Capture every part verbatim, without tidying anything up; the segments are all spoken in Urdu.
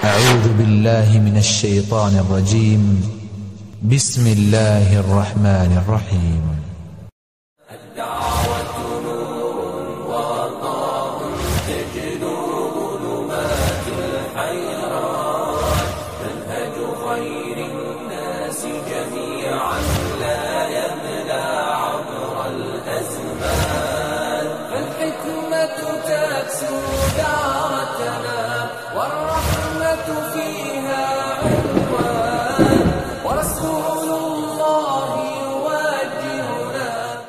أعوذ بالله من الشيطان الرجيم. بسم الله الرحمن الرحيم. الدعوة نور وضاء تجنوب ظلمات الحيران، منهج خير الناس جميعا لا يمنع عبر الأزمان، فالحكمة تكسو دعوتنا والرحمة فيها عنوان، ورسول الله يوجهنا.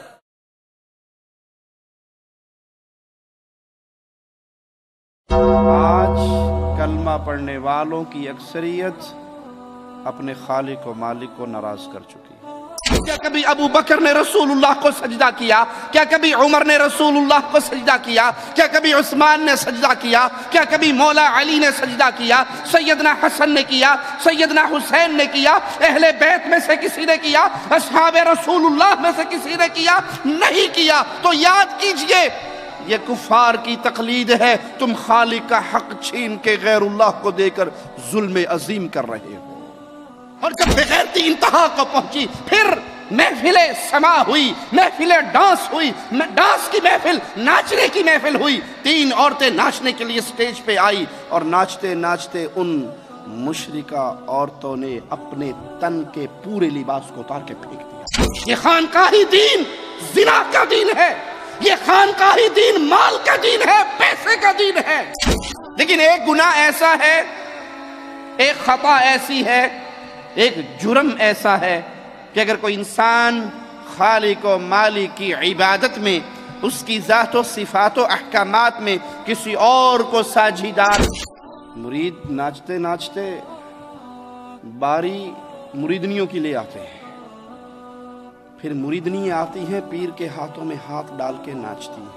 آج کلمہ پڑھنے والوں کی اکثریت اپنے خالق و مالک کو ناراض کر چکی ہے۔ کیا کبھی ابو بکر نے رسول اللہ کو سجدہ کیا؟ کیا کبھی عمر نے رسول اللہ کو سجدہ کیا؟ کیا کبھی عثمان نے سجدہ کیا؟ کیا کبھی مولا علی نے سجدہ کیا؟ سیدنا حسن نے کیا؟ سیدنا حسین نے کیا؟ اہل بیت میں سے کسی نے کیا؟ اصحاب رسول اللہ میں سے کسی نے کیا؟ نہیں کیا۔ تو یاد کیجئے یہ کفار کی تقلید ہے، تم خالق کا حق چھین کے غیر اللہ کو دے کر ظلم عظیم کر رہے ہو۔ اور جب بغیرتی انتہا کو پہنچی، پھر محفل سما ہوئی، محفل ڈانس ہوئی، ڈانس کی محفل، ناچنے کی محفل ہوئی۔ تین عورتیں ناچنے کے لیے سٹیج پہ آئی اور ناچتے ناچتے ان مشرکہ عورتوں نے اپنے تن کے پورے لباس کو اتار کے پھینک دیا۔ یہ خانقاہی دین زنا کا دین ہے، یہ خانقاہی دین مال کا دین ہے، پیسے کا دین ہے۔ لیکن ایک گناہ ایسا ہے، ایک خطا ایسی ہے، ایک جرم ایسا ہے کہ اگر کوئی انسان خالق و مالک کی عبادت میں، اس کی ذات و صفات و احکامات میں کسی اور کو ساجھیدار، مرید ناچتے ناچتے باری مریدنیوں کی لے آتے ہیں، پھر مریدنی آتی ہیں پیر کے ہاتھوں میں ہاتھ ڈال کے ناچتی ہیں،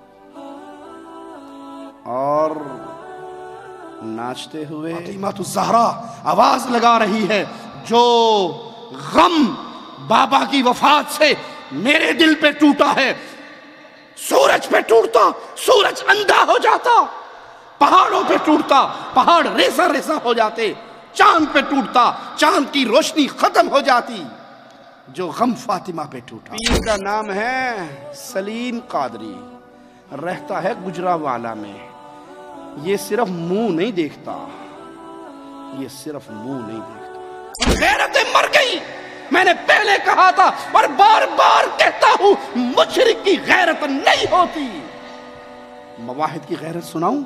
اور ناچتے ہوئے فاطمہ الزہرا آواز لگا رہی ہے، جو غم بابا کی وفات سے میرے دل پہ ٹوٹا ہے، سورج پہ ٹوٹتا سورج اندھا ہو جاتا، پہاڑوں پہ ٹوٹتا پہاڑ ریزہ ریزہ ہو جاتے، چاند پہ ٹوٹتا چاند کی روشنی ختم ہو جاتی، جو غم فاطمہ پہ ٹوٹا۔ پیر کا نام ہے سلیم قادری، رہتا ہے گجرانوالہ میں۔ یہ صرف منہ نہیں دیکھتا، یہ صرف منہ نہیں دیکھتا، غیرتیں مر گئی۔ میں نے پہلے کہا تھا اور بار بار کہتا ہوں، مشرک کی غیرت نہیں ہوتی۔ مواحد کی غیرت سناؤں؟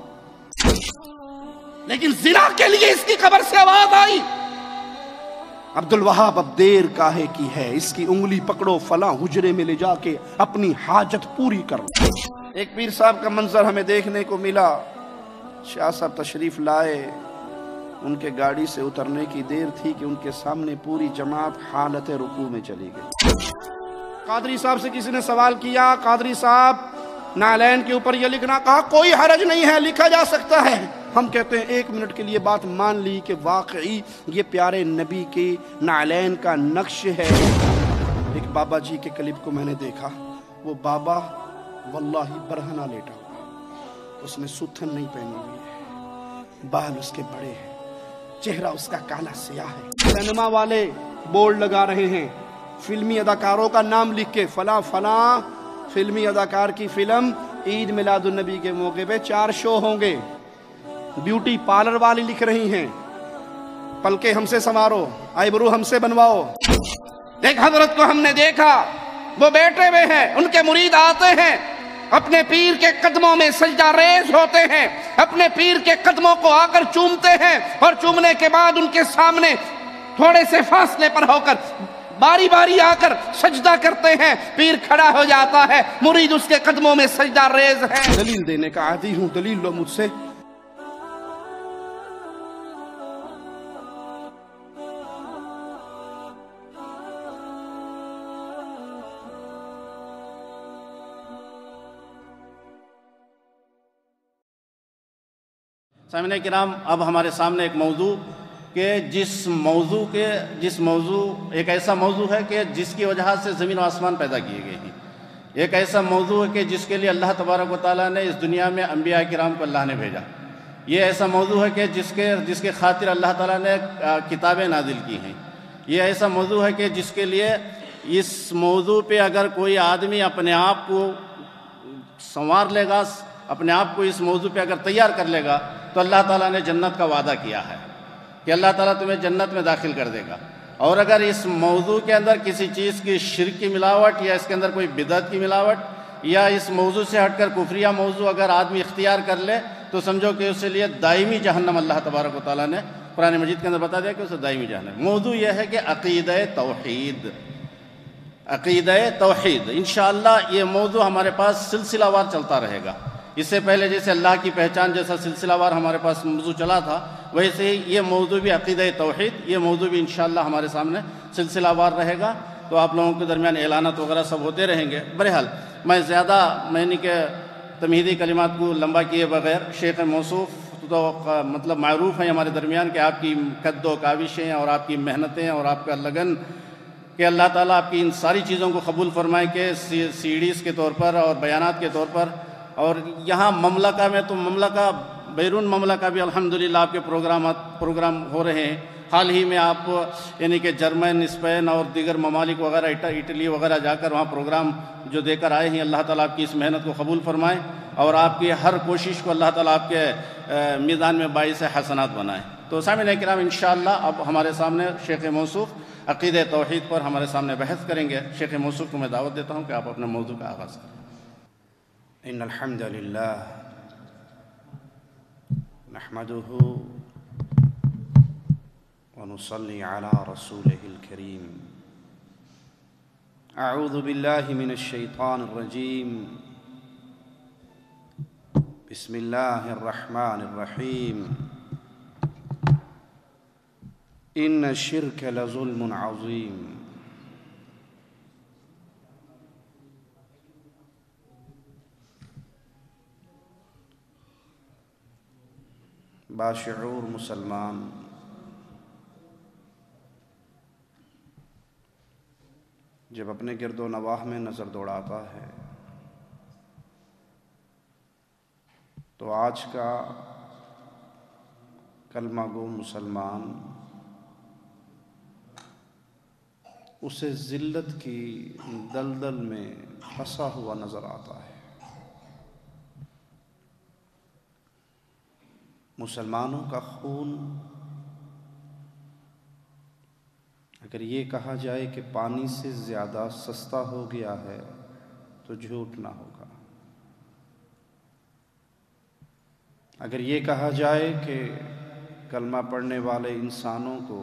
لیکن زنا کے لیے اس کی قبر سے آواز آئی، عبدالوہاب اب دیر کاہے کی ہے، اس کی انگلی پکڑو فلاں حجرے میں لے جا کے اپنی حاجت پوری کرو۔ ایک پیر صاحب کا منظر ہمیں دیکھنے کو ملا، شاہ صاحب تشریف لائے، ان کے گاڑی سے اترنے کی دیر تھی کہ ان کے سامنے پوری جماعت حالت رکوع میں چلی گئی۔ قادری صاحب سے کسی نے سوال کیا، قادری صاحب نعلین کے اوپر یہ لکھنا، کہا کوئی حرج نہیں ہے، لکھا جا سکتا ہے۔ ہم کہتے ہیں ایک منٹ کے لیے بات مان لی کہ واقعی یہ پیارے نبی کے نعلین کا نقش ہے۔ ایک بابا جی کے کلپ کو میں نے دیکھا، وہ بابا واللہ برہنہ لیٹا ہوا، اس نے ستھن نہیں پہنی ہوئی ہے، بال اس کے بڑے ہیں، چہرہ اس کا کالا سیاہ ہے۔ سینما والے بورڈ لگا رہے ہیں، فلمی اداکاروں کا نام لکھ کے، فلاں فلاں فلمی اداکار کی فلم عید میلاد النبی کے موقع پہ چار شو ہوں گے۔ بیوٹی پارلر والی لکھ رہی ہیں، پلکے ہم سے سنوارو، آئی برو ہم سے بنواؤ۔ ایک حضرت کو ہم نے دیکھا، وہ بیٹھے ہوئے ہیں، ان کے مرید آتے ہیں، اپنے پیر کے قدموں میں سجدہ ریز ہوتے ہیں، اپنے پیر کے قدموں کو آ کر چومتے ہیں، اور چومنے کے بعد ان کے سامنے تھوڑے سے فاصلے پر ہو کر باری باری آ کر سجدہ کرتے ہیں۔ پیر کھڑا ہو جاتا ہے، مرید اس کے قدموں میں سجدہ ریز ہے۔ دلیل دینے کا عادی ہوں، دلیل لو مجھ سے۔ سامعین کرام، اب ہمارے سامنے ایک موضوع کہ جس موضوع کے جس موضوع ایک ایسا موضوع ہے کہ جس کی وجہ سے زمین و آسمان پیدا کیے گئے ہیں، ایک ایسا موضوع ہے کہ جس کے لیے اللہ تبارک و تعالیٰ نے اس دنیا میں انبیاء کرام کو اللہ نے بھیجا، یہ ایسا موضوع ہے کہ جس کے جس کے خاطر اللہ تعالیٰ نے کتابیں نازل کی ہیں. یہ ایسا موضوع ہے کہ جس کے لیے اس موضوع پہ اگر کوئی آدمی اپنے آپ کو سنوار لے گا، اپنے آپ کو اس موضوع پہ اگر تیار کر لے گا تو اللہ تعالیٰ نے جنت کا وعدہ کیا ہے کہ اللہ تعالیٰ تمہیں جنت میں داخل کر دے گا. اور اگر اس موضوع کے اندر کسی چیز کی شرک کی ملاوٹ یا اس کے اندر کوئی بدعت کی ملاوٹ یا اس موضوع سے ہٹ کر کفریہ موضوع اگر آدمی اختیار کر لے تو سمجھو کہ اس کے لیے دائمی جہنم اللہ تبارک و تعالیٰ نے قرآن مجید کے اندر بتا دیا کہ اسے دائمی جہنم. موضوع یہ ہے کہ عقیدہ توحید، عقیدہ توحید. انشاءاللہ یہ موضوع ہمارے پاس سلسلہ وار چلتا رہے گا. اس سے پہلے جیسے اللہ کی پہچان جیسا سلسلہ وار ہمارے پاس موضوع چلا تھا، ویسے ہی یہ موضوع بھی عقیدہ توحید، یہ موضوع بھی انشاءاللہ ہمارے سامنے سلسلہ وار رہے گا. تو آپ لوگوں کے درمیان اعلانات وغیرہ سب ہوتے رہیں گے. بہرحال میں زیادہ میں نے کہ تمہیدی کلمات کو لمبا کیے بغیر، شیخ موصوف تو مطلب معروف ہیں ہمارے درمیان کہ آپ کی قد و کاوشیں اور آپ کی محنتیں اور آپ کا لگن، کہ اللہ تعالیٰ آپ کی ان ساری چیزوں کو قبول فرمائے کہ سی ڈیز کے طور پر اور بیانات کے طور پر. اور یہاں مملکہ میں تو مملکہ بیرون مملکہ بھی الحمدللہ آپ کے پروگرامات پروگرام ہو رہے ہیں. حال ہی میں آپ یعنی کہ جرمن، اسپین اور دیگر ممالک وغیرہ، اٹلی وغیرہ جا کر وہاں پروگرام جو دے کر آئے ہیں. اللہ تعالیٰ آپ کی اس محنت کو قبول فرمائے اور آپ کی ہر کوشش کو اللہ تعالیٰ آپ کے میزان میں باعث حسنات بنائے. تو سامعین کرام انشاءاللہ اب ہمارے سامنے شیخ موصوف عقیدہ توحید پر ہمارے سامنے بحث کریں گے. شیخ موصوف کو میں دعوت دیتا ہوں کہ آپ اپنے موضوع کا آغاز کریں. ان الحمد للہ نحمده ونصلي على رسوله الكريم. اعوذ باللہ من الشیطان الرجیم. بسم اللہ الرحمن الرحیم. ان الشرک لظلم عظیم. باشعور مسلمان جب اپنے گرد و نواح میں نظر دوڑاتا ہے تو آج کا کلمہ گو مسلمان اسے ذلت کی دلدل میں پھنسا ہوا نظر آتا ہے. مسلمانوں کا خون اگر یہ کہا جائے کہ پانی سے زیادہ سستا ہو گیا ہے تو جھوٹ نہ ہوگا. اگر یہ کہا جائے کہ کلمہ پڑھنے والے انسانوں کو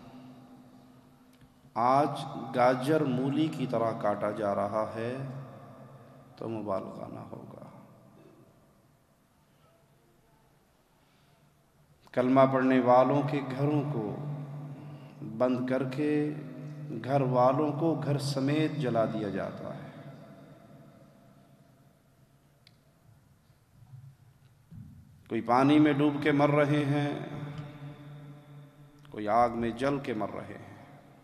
آج گاجر مولی کی طرح کاٹا جا رہا ہے تو مبالغہ نہ ہوگا. کلمہ پڑھنے والوں کے گھروں کو بند کر کے گھر والوں کو گھر سمیت جلا دیا جاتا ہے. کوئی پانی میں ڈوب کے مر رہے ہیں، کوئی آگ میں جل کے مر رہے ہیں.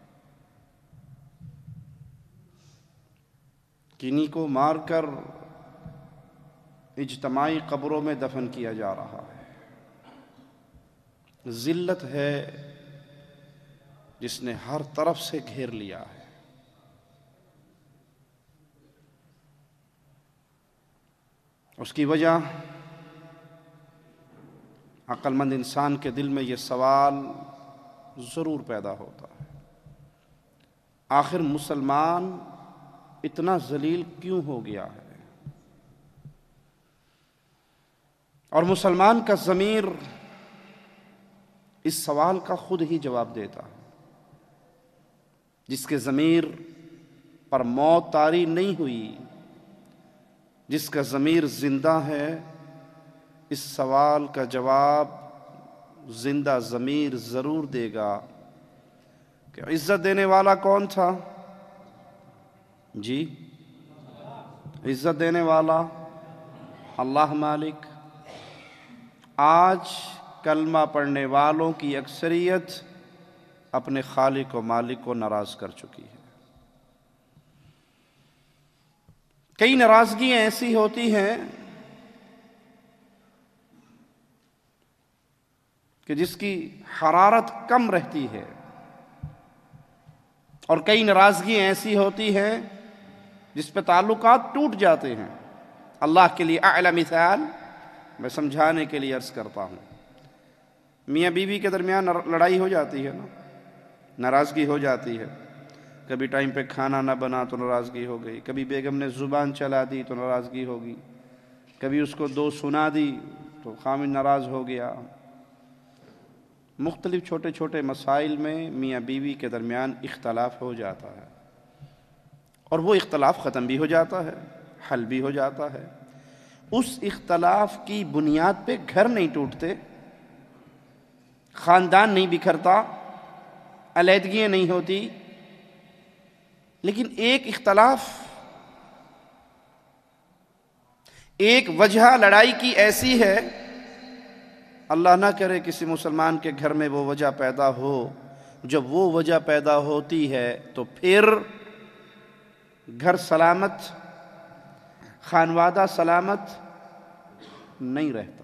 کنی کو مار کر اجتماعی قبروں میں دفن کیا جا رہا ہے. ذلت ہے جس نے ہر طرف سے گھیر لیا ہے. اس کی وجہ عقل مند انسان کے دل میں یہ سوال ضرور پیدا ہوتا ہے، آخر مسلمان اتنا ذلیل کیوں ہو گیا ہے؟ اور مسلمان کا ضمیر اس سوال کا خود ہی جواب دیتا ہے. جس کے ضمیر پر موت طاری نہیں ہوئی، جس کا ضمیر زندہ ہے، اس سوال کا جواب زندہ ضمیر ضرور دے گا کہ عزت دینے والا کون تھا؟ جی عزت دینے والا اللہ مالک. آج کلمہ پڑھنے والوں کی اکثریت اپنے خالق و مالک کو ناراض کر چکی ہے. کئی ناراضگیاں ایسی ہوتی ہیں کہ جس کی حرارت کم رہتی ہے، اور کئی ناراضگیاں ایسی ہوتی ہیں جس پہ تعلقات ٹوٹ جاتے ہیں۔ اللہ کے لیے اعلی مثال میں سمجھانے کے لیے عرض کرتا ہوں، میاں بیوی کے درمیان لڑائی ہو جاتی ہے نا، ناراضگی ہو جاتی ہے، کبھی ٹائم پہ کھانا نہ بنا تو ناراضگی ہو گئی، کبھی بیگم نے زبان چلا دی تو ناراضگی ہوگی، کبھی اس کو دو سنا دی تو خامن ناراض ہو گیا۔ مختلف چھوٹے چھوٹے مسائل میں میاں بیوی کے درمیان اختلاف ہو جاتا ہے، اور وہ اختلاف ختم بھی ہو جاتا ہے، حل بھی ہو جاتا ہے۔ اس اختلاف کی بنیاد پہ گھر نہیں ٹوٹتے، خاندان نہیں بکھرتا، علیحدگیاں نہیں ہوتی، لیکن ایک اختلاف، ایک وجہ لڑائی کی ایسی ہے، اللہ نہ کرے کسی مسلمان کے گھر میں وہ وجہ پیدا ہو، جب وہ وجہ پیدا ہوتی ہے تو پھر گھر سلامت، خانوادہ سلامت نہیں رہتا۔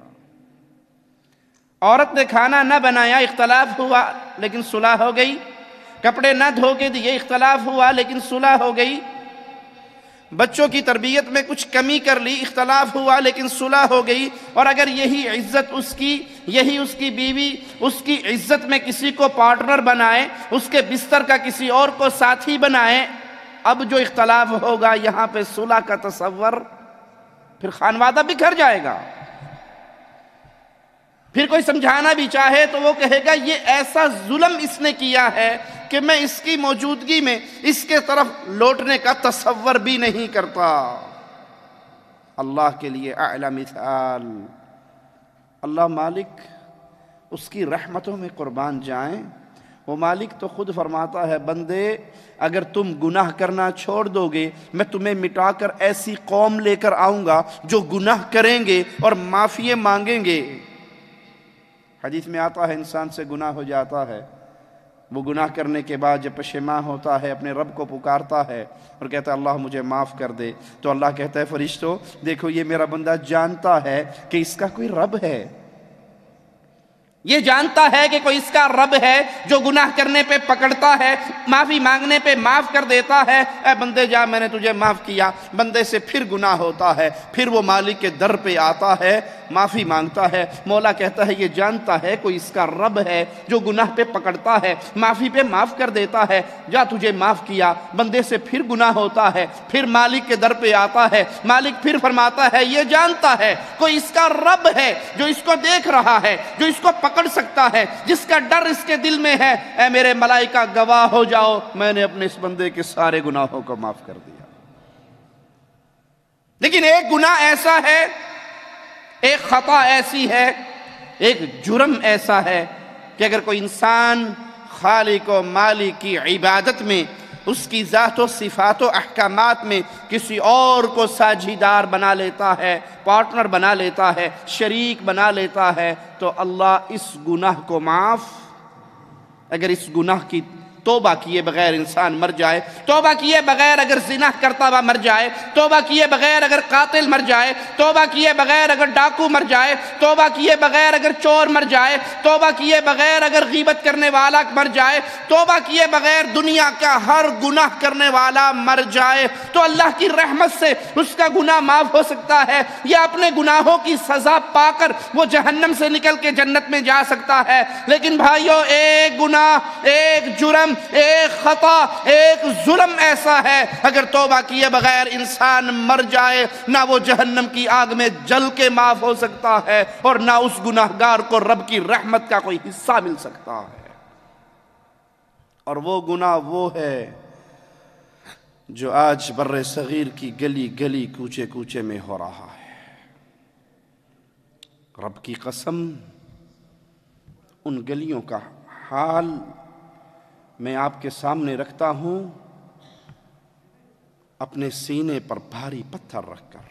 عورت نے کھانا نہ بنایا، اختلاف ہوا لیکن صلح ہو گئی، کپڑے نہ دھو کے دیے، اختلاف ہوا لیکن صلح ہو گئی، بچوں کی تربیت میں کچھ کمی کر لی، اختلاف ہوا لیکن صلح ہو گئی۔ اور اگر یہی عزت اس کی، یہی اس کی بیوی اس کی عزت میں کسی کو پارٹنر بنائے، اس کے بستر کا کسی اور کو ساتھی بنائے، اب جو اختلاف ہوگا یہاں پہ صلح کا تصور، پھر خانوادہ بکھر جائے گا۔ پھر کوئی سمجھانا بھی چاہے تو وہ کہے گا یہ ایسا ظلم اس نے کیا ہے کہ میں اس کی موجودگی میں اس کے طرف لوٹنے کا تصور بھی نہیں کرتا۔ اللہ کے لیے اعلی مثال، اللہ مالک اس کی رحمتوں میں قربان جائیں، وہ مالک تو خود فرماتا ہے بندے اگر تم گناہ کرنا چھوڑ دو گے میں تمہیں مٹا کر ایسی قوم لے کر آؤں گا جو گناہ کریں گے اور معافی مانگیں گے۔ حدیث میں آتا ہے انسان سے گناہ ہو جاتا ہے، وہ گناہ کرنے کے بعد جب پشیمان ہوتا ہے اپنے رب کو پکارتا ہے اور کہتا ہے اللہ مجھے معاف کر دے، تو اللہ کہتا ہے فرشتوں دیکھو یہ میرا بندہ جانتا ہے کہ اس کا کوئی رب ہے، یہ جانتا ہے کہ کوئی اس کا رب ہے جو گناہ کرنے پہ پکڑتا ہے، معافی مانگنے پہ معاف کر دیتا ہے۔ اے بندے جا میں نے تجھے معاف کیا، بندے سے پھر گناہ ہوتا ہے، پھر وہ مالک کے در پہ آتا ہے، معافی مانگتا ہے۔ مولا کہتا ہے یہ جانتا ہے کوئی اس کا رب ہے جو گناہ پہ پکڑتا ہے، معافی پہ معاف کر دیتا ہے، جا تجھے معاف کیا۔ بندے سے پھر گناہ ہوتا ہے، پھر مالک کے در پہ آتا ہے، مالک پھر فرماتا ہے یہ جانتا ہے کوئی اس کا رب ہے جو اس کو دیکھ رہا ہے، جو اس کو پکڑ سکتا ہے، جس کا ڈر اس کے دل میں ہے۔ اے میرے ملائکہ گواہ ہو جاؤ میں نے اپنے اس بندے کے سارے گناہوں کو معاف کر دیا۔ لیکن ایک گناہ ایسا ہے، ایک خطا ایسی ہے، ایک جرم ایسا ہے کہ اگر کوئی انسان خالق و مالک کی عبادت میں، اس کی ذات و صفات و احکامات میں کسی اور کو ساجھیدار بنا لیتا ہے، پارٹنر بنا لیتا ہے، شریک بنا لیتا ہے، تو اللہ اس گناہ کو معاف، اگر اس گناہ کی توبہ کیے بغیر انسان مر جائے، توبہ کیے بغیر اگر زنا کرتا ہوا مر جائے، توبہ کیے بغیر اگر قاتل مر جائے، توبہ کیے بغیر اگر ڈاکو مر جائے، توبہ کیے بغیر اگر چور مر جائے، توبہ کیے بغیر اگر غیبت کرنے والا مر جائے، توبہ کیے بغیر دنیا کا ہر گناہ کرنے والا مر جائے، تو اللہ کی رحمت سے اس کا گناہ معاف ہو سکتا ہے، یا اپنے گناہوں کی سزا پا کر وہ جہنم سے نکل کے جنت میں جا سکتا ہے۔ لیکن بھائیو ایک گناہ، ایک جرم، ایک خطا، ایک ظلم ایسا ہے اگر توبہ کیے بغیر انسان مر جائے، نہ وہ جہنم کی آگ میں جل کے معاف ہو سکتا ہے اور نہ اس گناہگار کو رب کی رحمت کا کوئی حصہ مل سکتا ہے۔ اور وہ گناہ وہ ہے جو آج بر صغیر کی گلی گلی کوچے کوچے میں ہو رہا ہے۔ رب کی قسم ان گلیوں کا حال میں آپ کے سامنے رکھتا ہوں اپنے سینے پر بھاری پتھر رکھ کر۔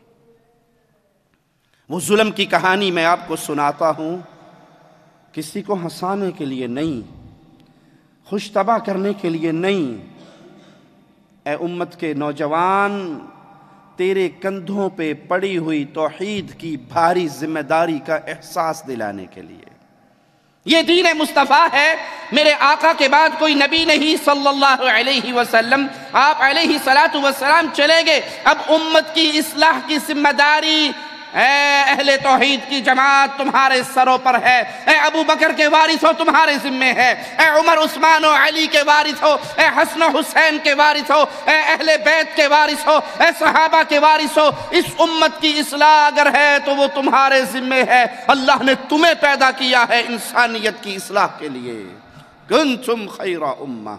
وہ ظلم کی کہانی میں آپ کو سناتا ہوں، کسی کو ہنسانے کے لیے نہیں، خوش طبع کرنے کے لیے نہیں۔ اے امت کے نوجوان، تیرے کندھوں پہ پڑی ہوئی توحید کی بھاری ذمہ داری کا احساس دلانے کے لیے، یہ دین مصطفیٰ ہے. میرے آقا کے بعد کوئی نبی نہیں صلی اللہ علیہ وسلم. آپ علیہ الصلاۃ والسلام چلے گئے. اب امت کی اصلاح کی ذمہ داری اے اہل توحید کی جماعت تمہارے سروں پر ہے. اے ابو بکر کے وارث ہو تمہارے ذمے ہے. اے عمر عثمان و علی کے وارث ہو. اے حسن و حسین کے وارث ہو. اے اہل بیت کے وارث ہو. اے صحابہ کے وارث ہو. اس امت کی اصلاح اگر ہے تو وہ تمہارے ذمے ہے. اللہ نے تمہیں پیدا کیا ہے انسانیت کی اصلاح کے لیے. کنتم خیر امہ.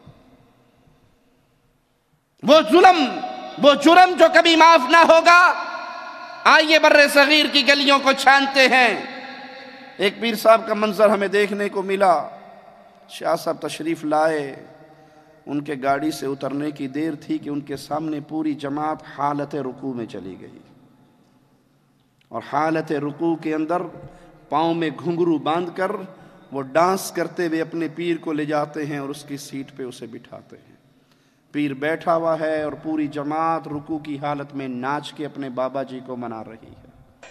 وہ ظلم وہ جرم جو کبھی معاف نہ ہوگا. آئیے بر صغیر کی گلیوں کو چھانتے ہیں. ایک پیر صاحب کا منظر ہمیں دیکھنے کو ملا. شاہ صاحب تشریف لائے. ان کے گاڑی سے اترنے کی دیر تھی کہ ان کے سامنے پوری جماعت حالت رکوع میں چلی گئی. اور حالت رکوع کے اندر پاؤں میں گھنگرو باندھ کر وہ ڈانس کرتے ہوئے اپنے پیر کو لے جاتے ہیں اور اس کی سیٹ پہ اسے بٹھاتے ہیں. پیر بیٹھا ہوا ہے اور پوری جماعت رکوع کی حالت میں ناچ کے اپنے بابا جی کو منا رہی ہے.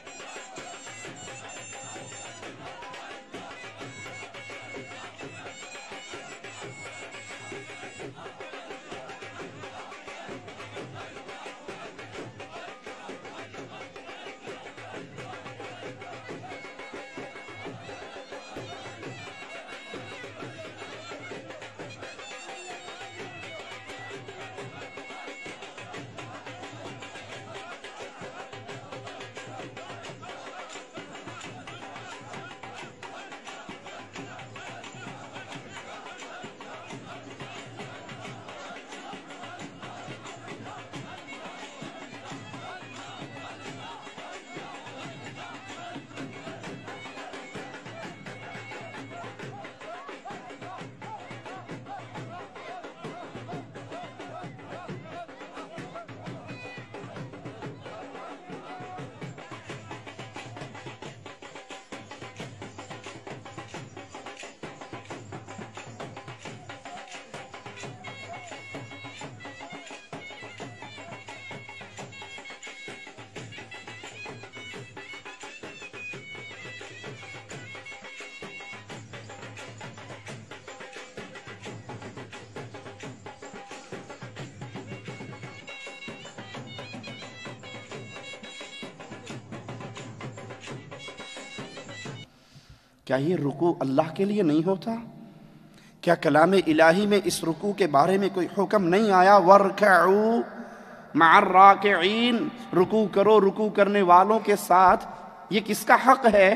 کیا یہ رکوع اللہ کے لیے نہیں ہوتا؟ کیا کلام الہی میں اس رکوع کے بارے میں کوئی حکم نہیں آیا؟ وَارْكَعُوا مَعَ الرَّاكِعِينَ. رکوع کرو رکوع کرنے والوں کے ساتھ. یہ کس کا حق ہے؟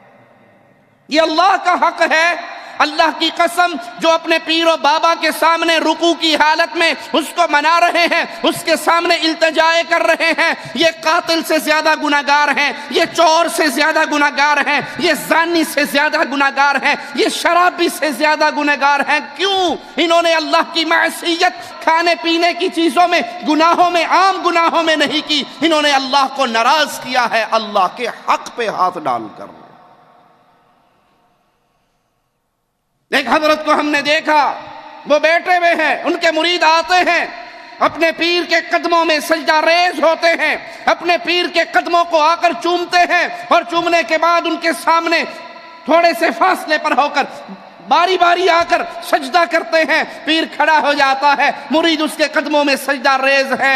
یہ اللہ کا حق ہے. اللہ کی قسم جو اپنے پیر و بابا کے سامنے رکوع کی حالت میں اس کو منا رہے ہیں, اس کے سامنے التجائے کر رہے ہیں, یہ قاتل سے زیادہ گناہگار ہیں, یہ چور سے زیادہ گناہگار ہیں, یہ زانی سے زیادہ گناہگار ہیں, یہ شرابی سے زیادہ گناہگار ہیں. کیوں؟ انہوں نے اللہ کی معصیت کھانے پینے کی چیزوں میں, گناہوں میں, عام گناہوں میں نہیں کی. انہوں نے اللہ کو ناراض کیا ہے اللہ کے حق پہ ہاتھ ڈال کر. ایک حضرت کو ہم نے دیکھا, وہ بیٹھے ہوئے ہیں, ان کے مرید آتے ہیں, اپنے پیر کے قدموں میں سجدہ ریز ہوتے ہیں, اپنے پیر کے قدموں کو آ کر چومتے ہیں, اور چومنے کے بعد ان کے سامنے تھوڑے سے فاصلے پر ہو کر باری باری آ کر سجدہ کرتے ہیں. پیر کھڑا ہو جاتا ہے, مرید اس کے قدموں میں سجدہ ریز ہیں.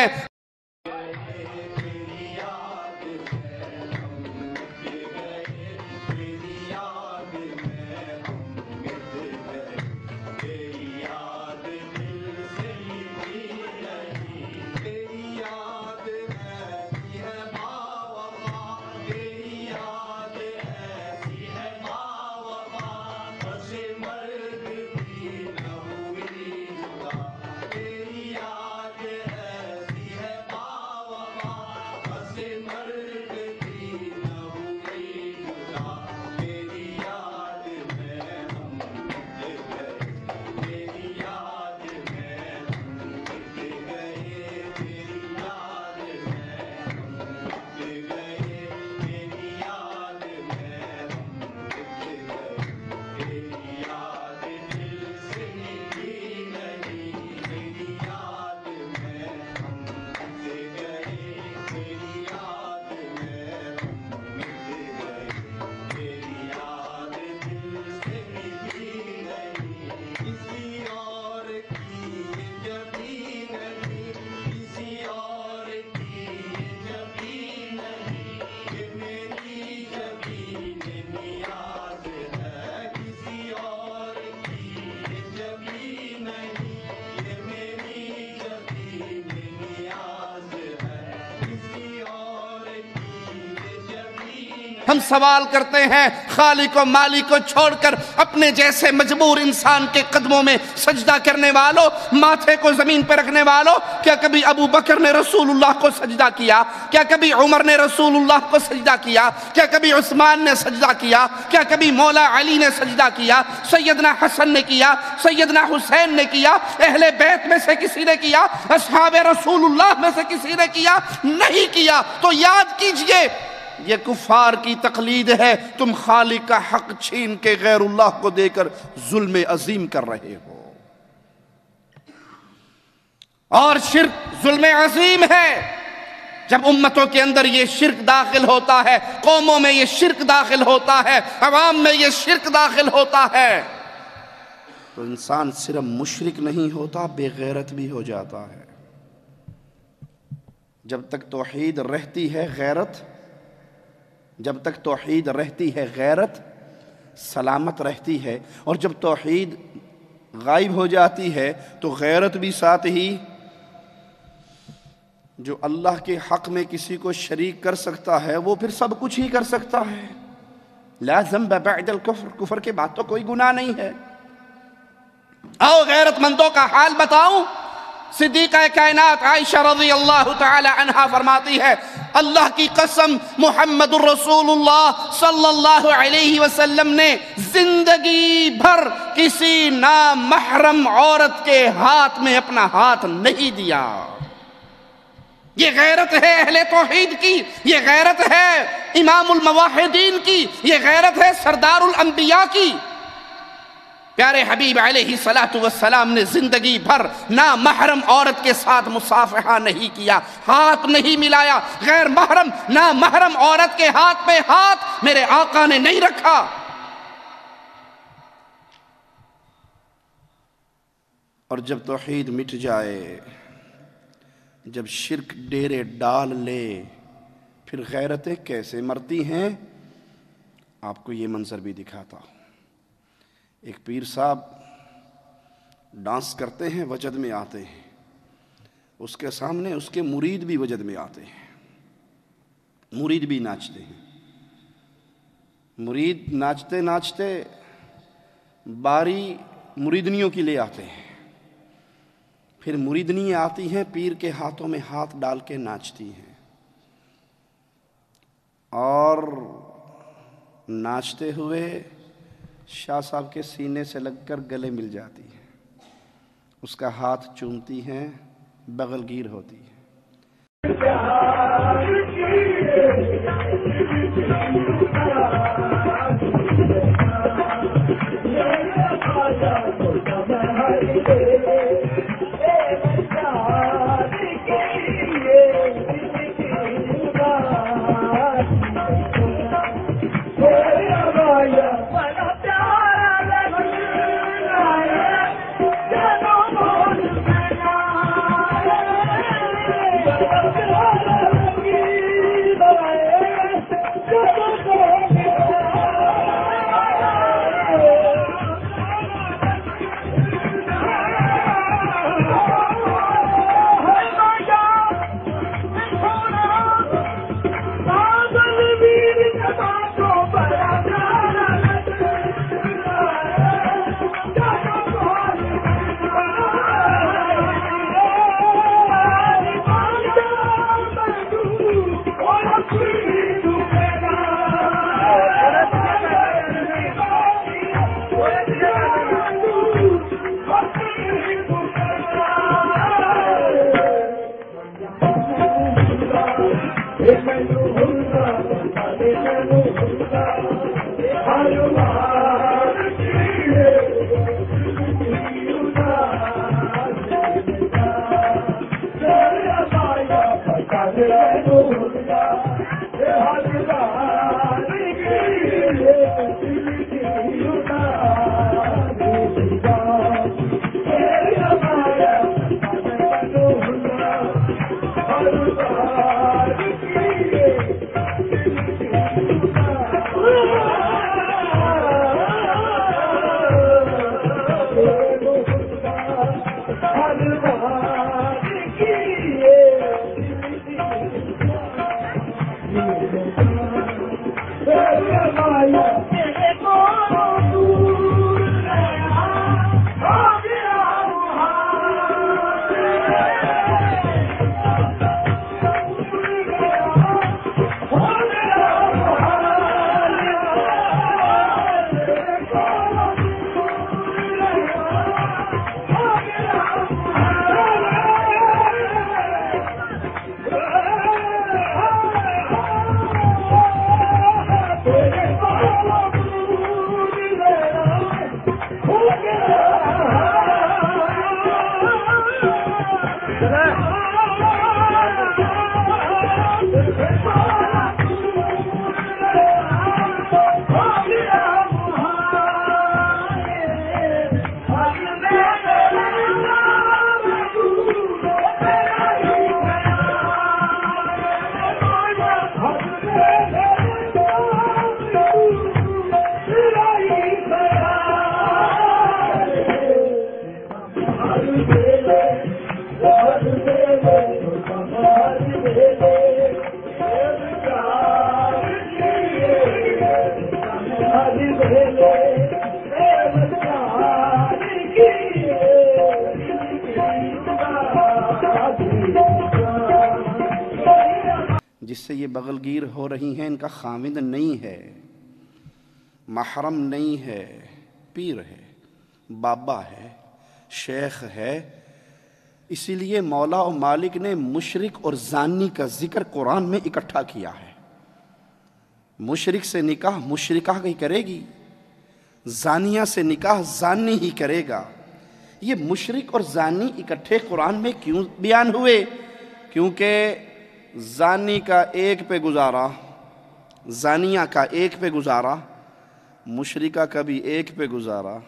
ہم سوال کرتے ہیں خالق و مالک کو چھوڑ کر اپنے جیسے مجبور انسان کے قدموں میں سجدہ کرنے والوں، ماتھے کو زمین پہ رکھنے والوں، کیا کبھی ابو بکر نے رسول اللہ کو سجدہ کیا؟ کیا کبھی عمر نے رسول اللہ کو سجدہ کیا؟ کیا کبھی عثمان نے سجدہ کیا؟ کیا کبھی مولا علی نے سجدہ کیا؟ سیدنا حسن نے کیا؟ سیدنا حسین نے کیا؟ اہل بیت میں سے کسی نے کیا؟ اصحاب رسول اللہ میں سے کسی نے کیا؟ نہیں کیا۔ تو یاد کیجئے یہ کفار کی تقلید ہے، تم خالق کا حق چھین کے غیر اللہ کو دے کر ظلم عظیم کر رہے ہو، اور شرک ظلم عظیم ہے۔ جب امتوں کے اندر یہ شرک داخل ہوتا ہے، قوموں میں یہ شرک داخل ہوتا ہے، عوام میں یہ شرک داخل ہوتا ہے، تو انسان صرف مشرک نہیں ہوتا، بے غیرت بھی ہو جاتا ہے۔ جب تک توحید رہتی ہے غیرت جب تک توحید رہتی ہے غیرت سلامت رہتی ہے، اور جب توحید غائب ہو جاتی ہے تو غیرت بھی ساتھ ہی۔ جو اللہ کے حق میں کسی کو شریک کر سکتا ہے وہ پھر سب کچھ ہی کر سکتا ہے۔ لا ذنب بعد الکفر، کفر کے بعد تو کوئی گناہ نہیں ہے۔ آؤ غیرت مندوں کا حال بتاؤں۔ صدیقہ کائنات عائشہ رضی اللہ تعالی عنہا فرماتی ہے، اللہ کی قسم محمد الرسول اللہ صلی اللہ علیہ وسلم نے زندگی بھر کسی نامحرم عورت کے ہاتھ میں اپنا ہاتھ نہیں دیا۔ یہ غیرت ہے اہل توحید کی، یہ غیرت ہے امام الموحدین کی، یہ غیرت ہے سردار الانبیاء کی۔ پیارے حبیب علیہ السلام نے زندگی بھر نامحرم عورت کے ساتھ مصافحہ نہیں کیا، ہاتھ نہیں ملایا، غیر محرم نامحرم عورت کے ہاتھ پہ ہاتھ میرے آقا نے نہیں رکھا۔ اور جب توحید مٹ جائے، جب شرک ڈیرے ڈال لے، پھر غیرتیں کیسے مرتی ہیں، آپ کو یہ منظر بھی دکھاتا ہوں۔ ایک پیر صاحب ڈانس کرتے ہیں، وجد میں آتے ہیں، اس کے سامنے اس کے مرید بھی وجد میں آتے ہیں، مرید بھی ناچتے ہیں۔ مرید ناچتے ناچتے باری مریدنیوں کی لے آتے ہیں، پھر مریدنی آتی ہیں، پیر کے ہاتھوں میں ہاتھ ڈال کے ناچتی ہیں، اور ناچتے ہوئے شاہ صاحب کے سینے سے لگ کر گلے مل جاتی ہے، اس کا ہاتھ چومتی ہیں، بغل گیر ہوتی ہے۔ جس سے یہ بغلگیر ہو رہی ہیں ان کا خامد نہیں ہے، محرم نہیں ہے، پیر ہے، بابا ہے، شیخ ہے۔ اسی لیے مولا و مالک نے مشرک اور زانی کا ذکر قرآن میں اکٹھا کیا ہے۔ مشرک سے نکاح مشرکہ ہی کرے گی، زانیہ سے نکاح زانی ہی کرے گا۔ یہ مشرک اور زانی اکٹھے قرآن میں کیوں بیان ہوئے؟ کیونکہ زانی کا ایک پہ گزارا، زانیہ کا ایک پہ گزارا، مشرکہ کا بھی ایک پہ گزارا۔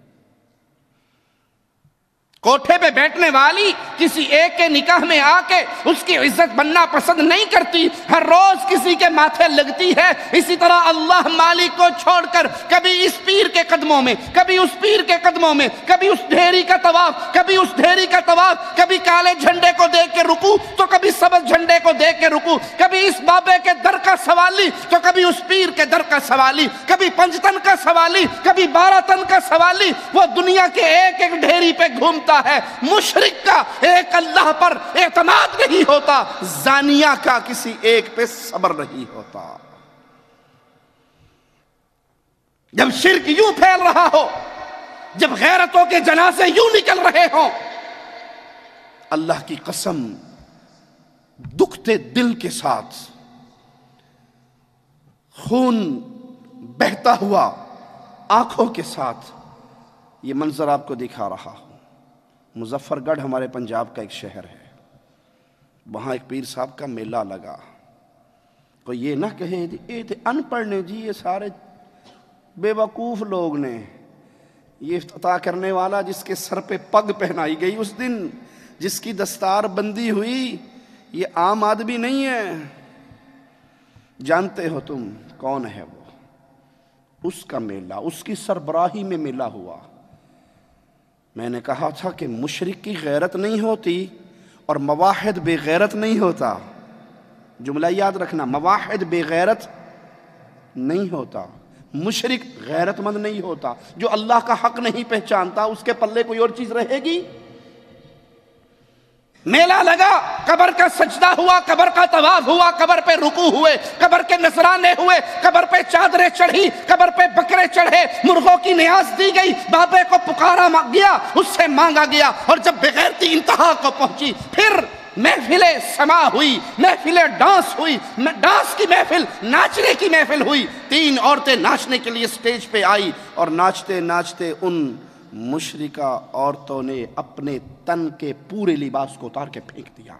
کوٹھے پہ بیٹھنے والی کسی ایک کے نکاح میں آ کے اس کی عزت بننا پسند نہیں کرتی، ہر روز کسی کے ماتھے لگتی ہے۔ اسی طرح اللہ مالک کو چھوڑ کر کبھی اس پیر کے قدموں میں، کبھی اس پیر کے قدموں میں، کبھی اس ڈھیری کا طواف، کبھی اس ڈھیری کا طواف، کبھی کالے جھنڈے کو دیکھ کے رکوع تو کبھی سبز جھنڈے کو دیکھ کے رکوع، کبھی اس بابے کے در کا سوالی تو کبھی اس پیر کے در کا سوالی، کبھی پنج تن کا سوالی، کبھی بارہ تن کا سوالی۔ وہ دنیا کے ایک ایک ڈھیری پہ گھومتا ہے۔ مشرک کا ایک اللہ پر اعتماد نہیں ہوتا، زانیہ کا کسی ایک پہ صبر نہیں ہوتا۔ جب شرک یوں پھیل رہا ہو، جب غیرتوں کے جنازے یوں نکل رہے ہوں، اللہ کی قسم دکھتے دل کے ساتھ خون بہتا ہوا آنکھوں کے ساتھ یہ منظر آپ کو دکھا رہا ہوں۔ مظفر گڑھ ہمارے پنجاب کا ایک شہر ہے، وہاں ایک پیر صاحب کا میلہ لگا۔ کوئی یہ نہ کہے یہ تھے ان پڑھ نے جی، یہ سارے بے وقوف لوگ نے، یہ افتتاح کرنے والا جس کے سر پہ پگ پہنائی گئی اس دن، جس کی دستار بندی ہوئی، یہ عام آدمی نہیں ہے۔ جانتے ہو تم کون ہے وہ؟ اس کا میلہ، اس کی سربراہی میں میلہ ہوا۔ میں نے کہا تھا کہ مشرک کی غیرت نہیں ہوتی اور مواحد بے غیرت نہیں ہوتا۔ جملہ یاد رکھنا، مواحد بے غیرت نہیں ہوتا، مشرک غیرت مند نہیں ہوتا۔ جو اللہ کا حق نہیں پہچانتا اس کے پلے کوئی اور چیز رہے گی؟ میلہ لگا، قبر کا سجدہ ہوا، قبر کا طواف ہوا، قبر پہ رکوع ہوئے، قبر کے نذرانے ہوئے، قبر پہ چادریں چڑھی، قبر پہ بکرے چڑھے، مرغوں کی نیاز دی گئی، بابے کو پکارا گیا، اس سے مانگا گیا، اور جب بغیرتی انتہا کو پہنچی پھر محفل سما ہوئی، محفل ڈانس ہوئی، ڈانس کی محفل، ناچنے کی محفل ہوئی۔ تین عورتیں ناچنے کے لیے سٹیج پہ آئی اور ناچتے ناچتے ان مشرکہ عورتوں نے اپنے تن کے پورے لباس کو اتار کے پھینک دیا۔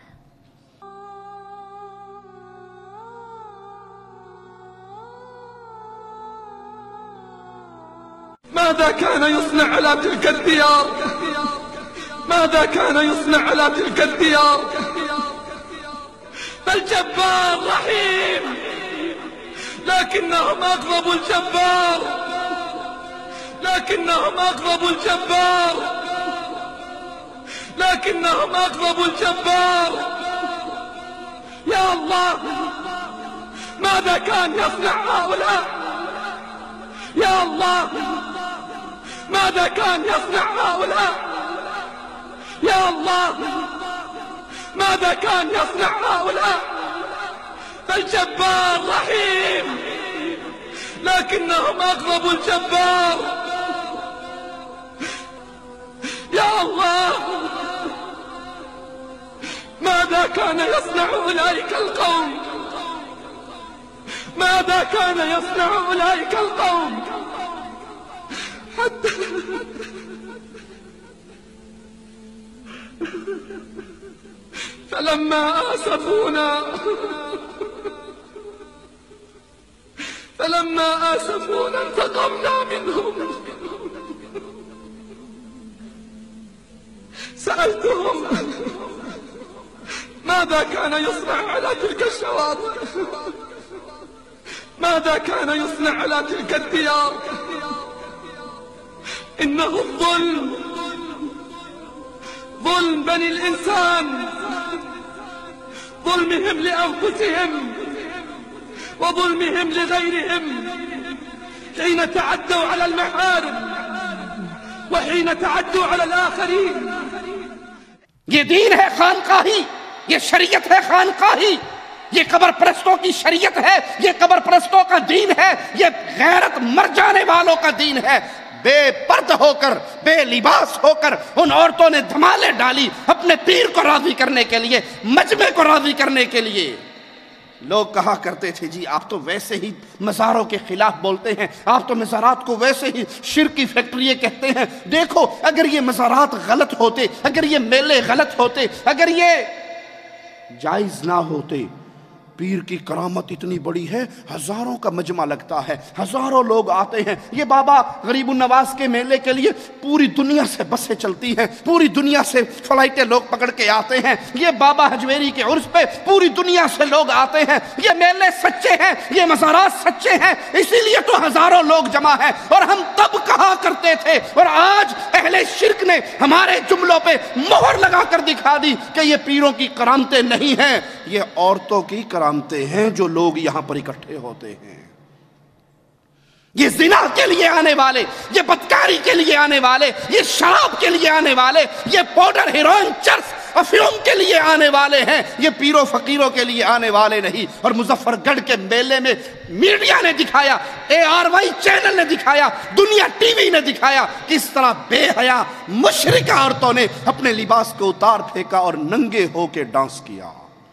ماذا كان يصنع على تلك الديار؟ ماذا كان يصنع على تلك الديار؟ فالجبار رحيم، لكنهم أغضبوا الجبار، لكنهم أغضبوا الجبار، لكنهم أغضبوا الجبار۔ يا الله، ماذا كان يصنع هؤلاء؟ يا الله، ماذا كان يصنع هؤلاء؟ يا الله، ماذا كان يصنع هؤلاء؟ فالجبار رحيم، لكنهم أغضبوا الجبار۔ يا الله، ماذا كان يصنع أولئك القوم؟ ماذا كان يصنع أولئك القوم؟ حتى فلما آسفونا فلما آسفونا انتقمنا منهم. سألتهم ماذا كان يصنع على تلك الشواطئ؟ ماذا كان يصنع على تلك الديار؟ إنه الظلم، ظلم بني الإنسان، ظلمهم لأنفسهم وظلمهم لغيرهم حين تعدوا على المحارم وحين تعدوا على الآخرين. یہ دین ہے خانقاہی، یہ شریعت ہے خانقاہی، یہ قبر پرستوں کی شریعت ہے، یہ قبر پرستوں کا دین ہے، یہ غیرت مر جانے والوں کا دین ہے۔ بے پرد ہو کر، بے لباس ہو کر ان عورتوں نے دھمالے ڈالی اپنے پیر کو راضی کرنے کے لیے، مجمع کو راضی کرنے کے لیے۔ لوگ کہا کرتے تھے جی آپ تو ویسے ہی مزاروں کے خلاف بولتے ہیں، آپ تو مزارات کو ویسے ہی شرک کی فیکٹری کہتے ہیں۔ دیکھو اگر یہ مزارات غلط ہوتے، اگر یہ میلے غلط ہوتے، اگر یہ جائز نہ ہوتے، پیر کی کرامت اتنی بڑی ہے، ہزاروں کا مجمع لگتا ہے، ہزاروں لوگ آتے ہیں۔ یہ بابا غریب النواز کے میلے کے لیے پوری دنیا سے بسیں چلتی ہیں، پوری دنیا سے فلائٹیں لوگ پکڑ کے آتے ہیں۔ یہ بابا حجویری کے عرس پہ پوری دنیا سے لوگ آتے ہیں۔ یہ میلے سچے ہیں، یہ مزارات سچے ہیں، اسی لیے تو ہزاروں لوگ جمع ہیں۔ اور ہم تب کہا کرتے تھے، اور آج اہل شرک نے ہمارے جملوں پہ مہر لگا کر دکھا دی کہ یہ پیروں کی کرامتیں نہیں ہیں، یہ عورتوں کی کرامتیں ہیں جو لوگ یہاں پر اکٹھے ہوتے ہیں۔ یہ زنا کے لیے آنے والے، یہ بدکاری کے لیے آنے والے، یہ شراب کے لیے آنے والے، یہ پاؤڈر، ہیروئن، چرس، افیون کے لیے آنے والے ہیں، یہ پیروں فقیروں کے لیے آنے والے نہیں۔ اور مظفر گڑھ کے میلے میں میڈیا نے دکھایا، اے آر وائی چینل نے دکھایا، دنیا ٹی وی نے دکھایا کس طرح بے حیا مشرکہ عورتوں نے اپنے لباس کو اتار پھینکا اور ننگے ہو کے ڈانس کیا۔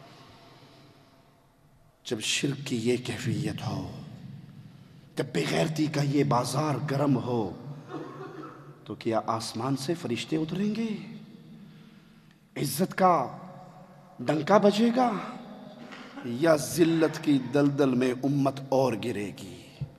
جب شرک کی یہ کیفیت ہو، جب بے غیرتی کا یہ بازار گرم ہو، تو کیا آسمان سے فرشتے اتریں گے؟ عزت کا ڈنکا بجے گا یا ذلت کی دلدل میں امت اور گرے گی؟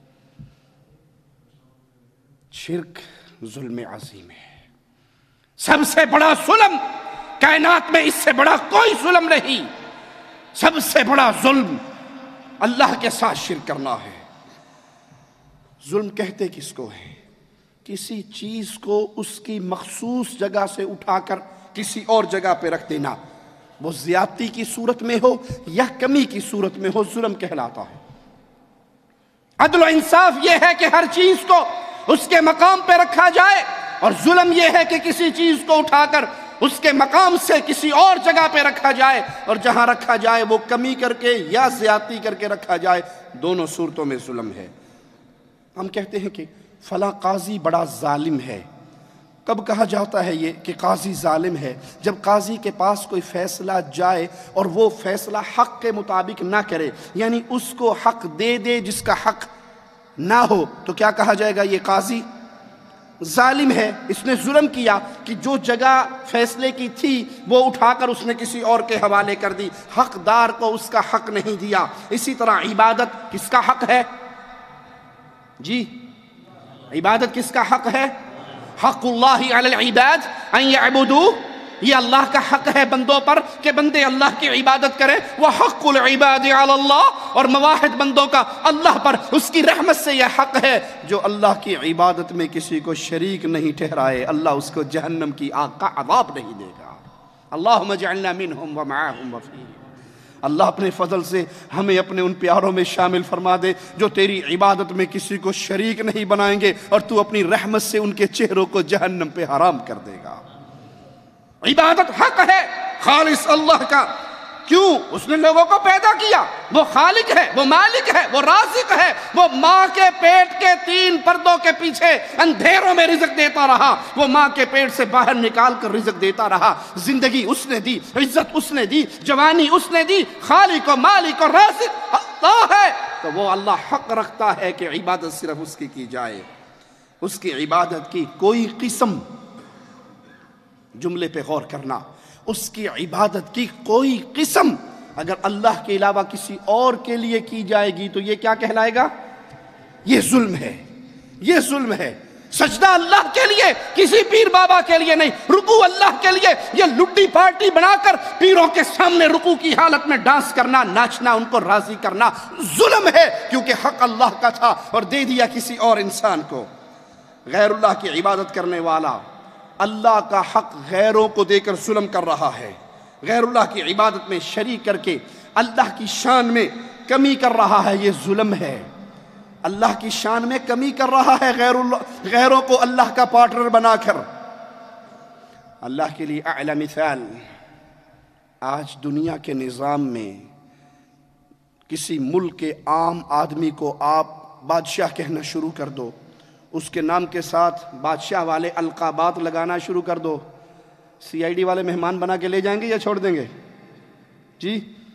شرک ظلم عظیم ہے، سب سے بڑا ظلم کائنات میں، اس سے بڑا کوئی ظلم نہیں۔ سب سے بڑا ظلم اللہ کے ساتھ شرک کرنا ہے۔ ظلم کہتے کس کو ہے؟ کسی چیز کو اس کی مخصوص جگہ سے اٹھا کر کسی اور جگہ پہ رکھ دینا، وہ زیادتی کی صورت میں ہو یا کمی کی صورت میں ہو، ظلم کہلاتا ہے۔ عدل و انصاف یہ ہے کہ ہر چیز کو اس کے مقام پہ رکھا جائے، اور ظلم یہ ہے کہ کسی چیز کو اٹھا کر اس کے مقام سے کسی اور جگہ پہ رکھا جائے، اور جہاں رکھا جائے وہ کمی کر کے یا زیادتی کر کے رکھا جائے۔ دونوں صورتوں میں ظلم ہے۔ ہم کہتے ہیں کہ فلاں قاضی بڑا ظالم ہے۔ کب کہا جاتا ہے یہ کہ قاضی ظالم ہے؟ جب قاضی کے پاس کوئی فیصلہ جائے اور وہ فیصلہ حق کے مطابق نہ کرے، یعنی اس کو حق دے دے جس کا حق نہ ہو، تو کیا کہا جائے گا؟ یہ قاضی ظالم ہے، اس نے ظلم کیا کہ جو جگہ فیصلے کی تھی وہ اٹھا کر اس نے کسی اور کے حوالے کر دی، حقدار کو اس کا حق نہیں دیا۔ اسی طرح عبادت کس کا حق ہے؟ جی عبادت کس کا حق ہے؟ حق اللہ علی العباد ان یعبدوہ، یہ اللہ کا حق ہے بندوں پر کہ بندے اللہ کی عبادت کریں۔ وحق العباد علی اللہ، اور مواحد بندوں کا اللہ پر اس کی رحمت سے یہ حق ہے جو اللہ کی عبادت میں کسی کو شریک نہیں ٹھہرائے، اللہ اس کو جہنم کی آگ کا عذاب نہیں دے گا۔ اللہم اجعلنا منہم ومعاہم وفیہم۔ اللہ اپنے فضل سے ہمیں اپنے ان پیاروں میں شامل فرما دے جو تیری عبادت میں کسی کو شریک نہیں بنائیں گے، اور تو اپنی رحمت سے ان کے چہروں کو جہنم پہ حرام کر دے گا۔ عبادت حق ہے خالص اللہ کا۔ کیوں؟ اس نے لوگوں کو پیدا کیا، وہ خالق ہے، وہ مالک ہے، وہ رازق ہے، وہ ماں کے پیٹ کے تین پردوں کے پیچھے اندھیروں میں رزق دیتا رہا، وہ ماں کے پیٹ سے باہر نکال کر رزق دیتا رہا۔ زندگی اس نے دی، عزت اس نے دی، جوانی اس نے دی، خالق و مالک و رازق اللہ ہے۔ تو وہ اللہ حق رکھتا ہے کہ عبادت صرف اس کی کی جائے، اس کی عبادت کی کوئی قسم، جملے پہ غور کرنا، اس کی عبادت کی کوئی قسم اگر اللہ کے علاوہ کسی اور کے لیے کی جائے گی تو یہ کیا کہلائے گا؟ یہ ظلم ہے، یہ ظلم ہے۔ سجدہ اللہ کے لیے، کسی پیر بابا کے لیے نہیں، رکوع اللہ کے لیے۔ یہ لڈی پارٹی بنا کر پیروں کے سامنے رکوع کی حالت میں ڈانس کرنا، ناچنا، ان کو راضی کرنا ظلم ہے، کیونکہ حق اللہ کا تھا اور دے دیا کسی اور انسان کو۔ غیر اللہ کی عبادت کرنے والا اللہ کا حق غیروں کو دے کر ظلم کر رہا ہے، غیر اللہ کی عبادت میں شریک کر کے اللہ کی شان میں کمی کر رہا ہے، یہ ظلم ہے۔ اللہ کی شان میں کمی کر رہا ہے غیر اللہ، غیروں کو اللہ کا پارٹنر بنا کر۔ اللہ کے لیے اعلی مثال، آج دنیا کے نظام میں کسی ملک کے عام آدمی کو آپ بادشاہ کہنا شروع کر دو، اس کے نام کے ساتھ بادشاہ والے القابات لگانا شروع کر دو، سی آئی ڈی والے مہمان بنا کے لے جائیں گے یا چھوڑ دیں گے؟ جی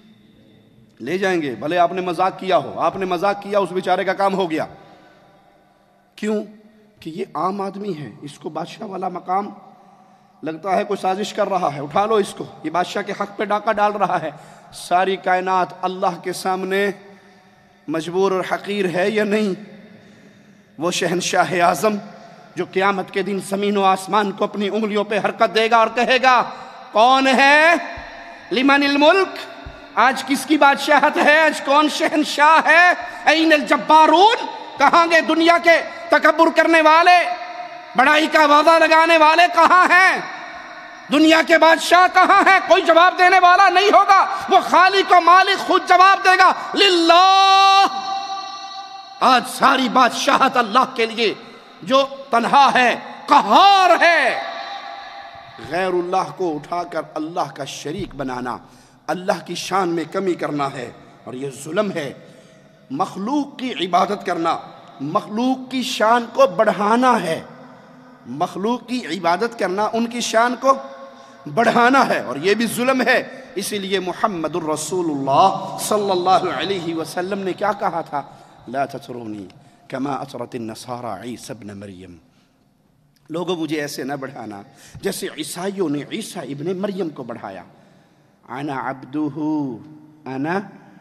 لے جائیں گے، بھلے آپ نے مذاق کیا ہو، آپ نے مذاق کیا، اس بیچارے کا کام ہو گیا۔ کیوں؟ کہ یہ عام آدمی ہے، اس کو بادشاہ والا مقام لگتا ہے کوئی سازش کر رہا ہے، اٹھا لو اس کو، یہ بادشاہ کے حق پہ ڈاکہ ڈال رہا ہے۔ ساری کائنات اللہ کے سامنے مجبور اور حقیر ہے یا نہیں؟ وہ شہنشاہ اعظم جو قیامت کے دن زمین و آسمان کو اپنی انگلیوں پہ حرکت دے گا اور کہے گا کون ہے؟ لمن الملک، آج کس کی بادشاہت ہے؟ آج کون شہنشاہ ہے؟ این الجبارون، کہاں گے دنیا کے تکبر کرنے والے، بڑائی کا وعدہ لگانے والے کہاں ہیں؟ دنیا کے بادشاہ کہاں ہیں؟ کوئی جواب دینے والا نہیں ہوگا، وہ خالق و مالک خود جواب دے گا، للہ۔ آج ساری بادشاہت اللہ کے لیے جو تنہا ہے، قہار ہے۔ غیر اللہ کو اٹھا کر اللہ کا شریک بنانا، اللہ کی شان میں کمی کرنا ہے، اور یہ ظلم ہے۔ مخلوق کی عبادت کرنا، مخلوق کی شان کو بڑھانا ہے، مخلوق کی عبادت کرنا ان کی شان کو بڑھانا ہے، اور یہ بھی ظلم ہے۔ اسی لیے محمد الرسول اللہ صلی اللہ علیہ وسلم نے کیا کہا تھا؟ لا تطرونی کما اطرت النصارى عیسی ابن مریم، لوگوں مجھے ایسے نہ بڑھانا جیسے عیسائیوں نے عیسیٰ ابن مریم کو بڑھایا۔ انا عبدہ، انا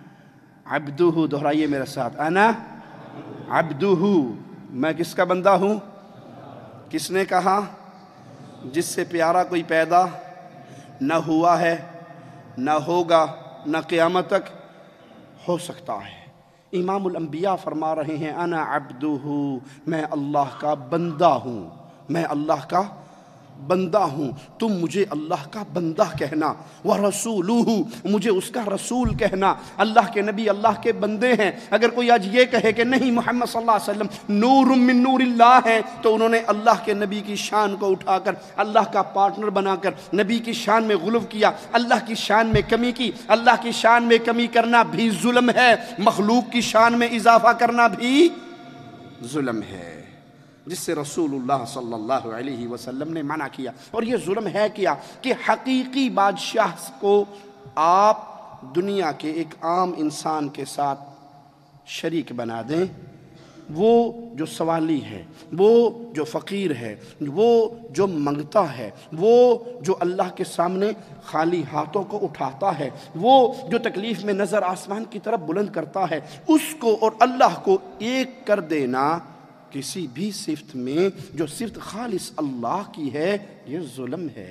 عبدہ، دہرائیے میرے ساتھ، انا عبدہ، میں کس کا بندہ ہوں؟ کس نے کہا؟ جس سے پیارا کوئی پیدا نہ ہوا ہے، نہ ہوگا، نہ قیامت تک ہو سکتا ہے۔ امام الانبیاء فرما رہے ہیں انا عبدہ، میں اللہ کا بندہ ہوں، میں اللہ کا بندہ ہوں، تم مجھے اللہ کا بندہ کہنا، وَرَسُولُهُ، مجھے اس کا رسول کہنا۔ اللہ کے نبی اللہ کے بندے ہیں۔ اگر کوئی آج یہ کہے کہ نہیں محمد صلی اللہ علیہ وسلم نور من نور اللہ ہیں، تو انہوں نے اللہ کے نبی کی شان کو اٹھا کر اللہ کا پارٹنر بنا کر نبی کی شان میں غلو کیا، اللہ کی شان میں کمی کی۔ اللہ کی شان میں کمی کرنا بھی ظلم ہے، مخلوق کی شان میں اضافہ کرنا بھی ظلم ہے، جس سے رسول اللہ صلی اللہ علیہ وسلم نے منع کیا۔ اور یہ ظلم ہے کیا کہ حقیقی بادشاہ کو آپ دنیا کے ایک عام انسان کے ساتھ شریک بنا دیں، وہ جو سوالی ہے، وہ جو فقیر ہے، وہ جو منگتا ہے، وہ جو اللہ کے سامنے خالی ہاتھوں کو اٹھاتا ہے، وہ جو تکلیف میں نظر آسمان کی طرف بلند کرتا ہے، اس کو اور اللہ کو ایک کر دینا کسی بھی صفت میں جو صفت خالص اللہ کی ہے، یہ ظلم ہے۔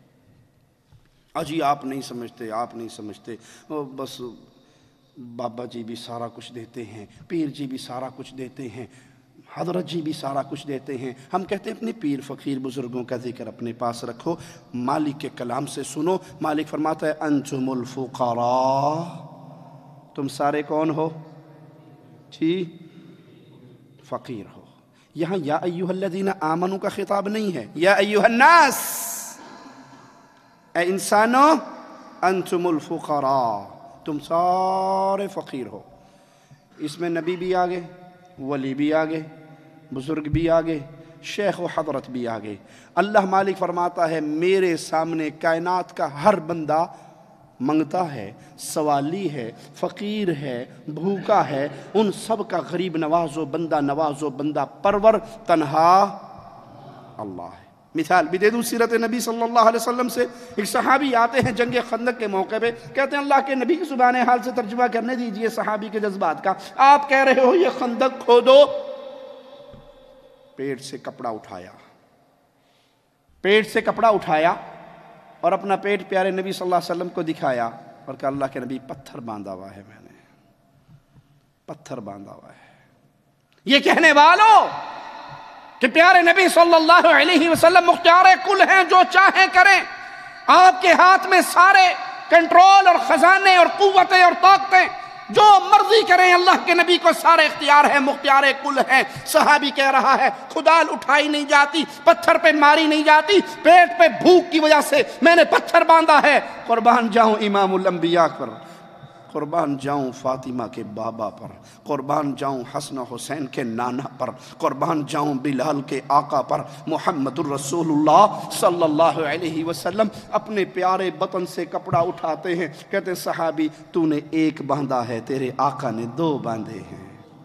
اجی آپ نہیں سمجھتے، آپ نہیں سمجھتے، بس بابا جی بھی سارا کچھ دیتے ہیں، پیر جی بھی سارا کچھ دیتے ہیں، حضرت جی بھی سارا کچھ دیتے ہیں۔ ہم کہتے ہیں اپنے پیر فقیر بزرگوں کا ذکر اپنے پاس رکھو، مالک کے کلام سے سنو۔ مالک فرماتا ہے انتم الفقراء، تم سارے کون ہو؟ جی فقیر ہو۔ یہاں یا ایہا الذین آمنوا کا خطاب نہیں ہے، یا ایہا الناس، اے انسانوں انتم الفقراء، تم سارے فقیر ہو۔ اس میں نبی بھی آگے، ولی بھی آگے، بزرگ بھی آگے، شیخ و حضرت بھی آگے۔ اللہ مالک فرماتا ہے میرے سامنے کائنات کا ہر بندہ منگتا ہے، سوالی ہے، فقیر ہے، بھوکا ہے، ان سب کا غریب نواز و بندہ نواز و بندہ پرور تنہا اللہ ہے۔ مثال بھی دے دوں سیرت نبی صلی اللہ علیہ وسلم سے۔ ایک صحابی آتے ہیں جنگ خندق کے موقع پہ، کہتے ہیں اللہ کے نبی کی زبان حال سے ترجمہ کرنے دیجئے صحابی کے جذبات کا۔ آپ کہہ رہے ہو یہ خندق کھودو، پیٹ سے کپڑا اٹھایا، پیٹ سے کپڑا اٹھایا اور اپنا پیٹ پیارے نبی صلی اللہ علیہ وسلم کو دکھایا اور کہا اللہ کے نبی پتھر باندھا ہوا ہے، میں نے پتھر باندھا ہوا ہے۔ یہ کہنے والوں کہ پیارے نبی صلی اللہ علیہ وسلم مختار کل ہیں، جو چاہیں کریں، آپ کے ہاتھ میں سارے کنٹرول اور خزانے اور قوتیں اور طاقتیں، جو مرضی کریں، اللہ کے نبی کو سارے اختیار ہیں، مختار کل ہیں۔ صحابی کہہ رہا ہے خدال اٹھائی نہیں جاتی، پتھر پہ ماری نہیں جاتی، پیٹ پہ بھوک کی وجہ سے میں نے پتھر باندھا ہے۔ قربان جاؤں امام الانبیاء پر، قربان جاؤں فاطمہ کے بابا پر، قربان جاؤں حسن حسین کے نانا پر، قربان جاؤں بلال کے آقا پر، محمد الرسول اللہ صلی اللہ علیہ وسلم اپنے پیارے بطن سے کپڑا اٹھاتے ہیں، کہتے ہیں صحابی تو نے ایک باندھا ہے، تیرے آقا نے دو باندھے ہیں،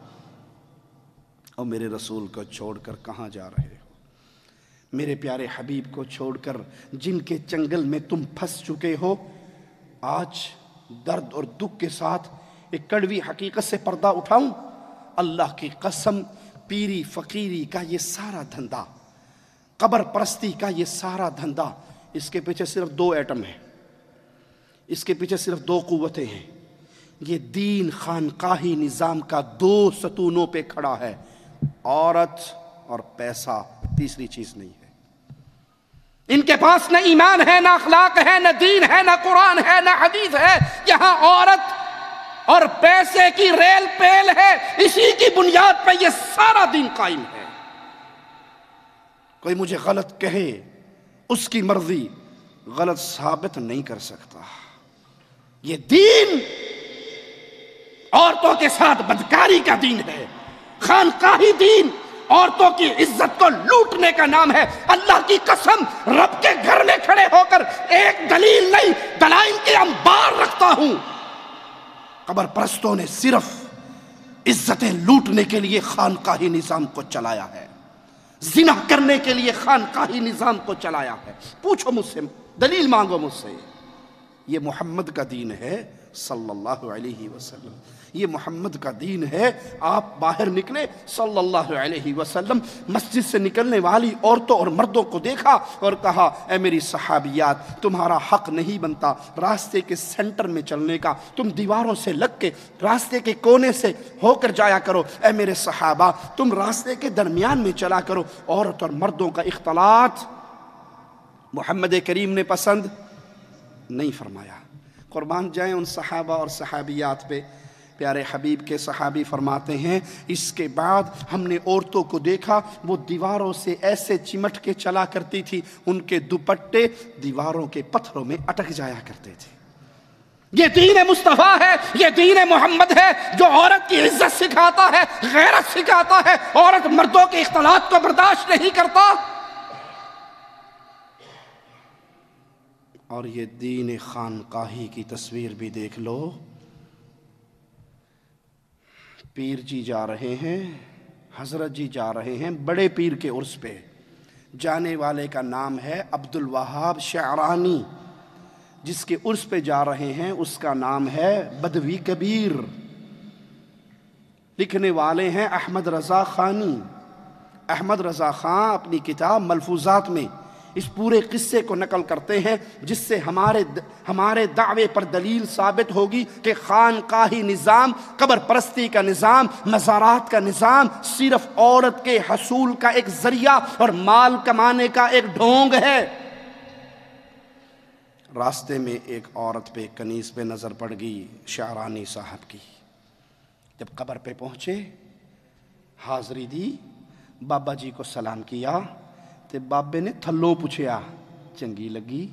اور میرے رسول کو چھوڑ کر کہاں جا رہے ہو؟ میرے پیارے حبیب کو چھوڑ کر جن کے چنگل میں تم پھنس چکے ہو، آج درد اور دکھ کے ساتھ ایک کڑوی حقیقت سے پردہ اٹھاؤں، اللہ کی قسم پیری فقیری کا یہ سارا دھندا، قبر پرستی کا یہ سارا دھندا، اس کے پیچھے صرف دو ایٹم ہیں، اس کے پیچھے صرف دو قوتیں ہیں، یہ دین خانقاہی نظام کا دو ستونوں پہ کھڑا ہے، عورت اور پیسہ، تیسری چیز نہیں ہے۔ ان کے پاس نہ ایمان ہے، نہ اخلاق ہے، نہ دین ہے، نہ قرآن ہے، نہ حدیث ہے، یہاں عورت اور پیسے کی ریل پیل ہے، اسی کی بنیاد پہ یہ سارا دین قائم ہے۔ کوئی مجھے غلط کہے، اس کی مرضی، غلط ثابت نہیں کر سکتا۔ یہ دین عورتوں کے ساتھ بدکاری کا دین ہے، خانقاہی دین عورتوں کی عزت کو لوٹنے کا نام ہے۔ اللہ کی قسم رب کے گھر میں کھڑے ہو کر ایک دلیل نہیں، دلائل کے انبار رکھتا ہوں۔ قبر پرستوں نے صرف عزتیں لوٹنے کے لیے خانقاہی نظام کو چلایا ہے، زنا کرنے کے لیے خانقاہی نظام کو چلایا ہے۔ پوچھو مجھ سے، دلیل مانگو مجھ سے، یہ محمد کا دین ہے صلی اللہ علیہ وسلم، یہ محمد کا دین ہے۔ آپ باہر نکلے صلی اللہ علیہ وسلم، مسجد سے نکلنے والی عورتوں اور مردوں کو دیکھا اور کہا اے میری صحابیات، تمہارا حق نہیں بنتا راستے کے سینٹر میں چلنے کا، تم دیواروں سے لگ کے راستے کے کونے سے ہو کر جایا کرو، اے میرے صحابہ تم راستے کے درمیان میں چلا کرو۔ عورت اور مردوں کا اختلاط محمد کریم نے پسند نہیں فرمایا۔ قربان جائیں ان صحابہ اور صحابیات پہ۔ پیارے حبیب کے صحابی فرماتے ہیں اس کے بعد ہم نے عورتوں کو دیکھا وہ دیواروں سے ایسے چمٹ کے چلا کرتی تھی، ان کے دوپٹے دیواروں کے پتھروں میں اٹک جایا کرتے تھے۔ یہ دین مصطفیٰ ہے، یہ دین محمد ہے جو عورت کی عزت سکھاتا ہے، غیرت سکھاتا ہے، عورت مردوں کے اختلاط کو برداشت نہیں کرتا۔ اور یہ دین خانقاہی کی تصویر بھی دیکھ لو، پیر جی جا رہے ہیں، حضرت جی جا رہے ہیں بڑے پیر کے عرس پہ، جانے والے کا نام ہے عبد الوہاب شعرانی، جس کے عرس پہ جا رہے ہیں اس کا نام ہے بدوی کبیر، لکھنے والے ہیں احمد رضا خانی۔ احمد رضا خان اپنی کتاب ملفوظات میں اس پورے قصے کو نقل کرتے ہیں، جس سے ہمارے ہمارے دعوے پر دلیل ثابت ہوگی کہ خانقاہی نظام، قبر پرستی کا نظام، مزارات کا نظام صرف عورت کے حصول کا ایک ذریعہ اور مال کمانے کا ایک ڈھونگ ہے۔ راستے میں ایک عورت پہ کنیز پہ نظر پڑ گئی شعرانی صاحب کی، جب قبر پہ پہنچے حاضری دی، بابا جی کو سلام کیا، تے بابے نے تھلوں پوچھیا چنگی لگی؟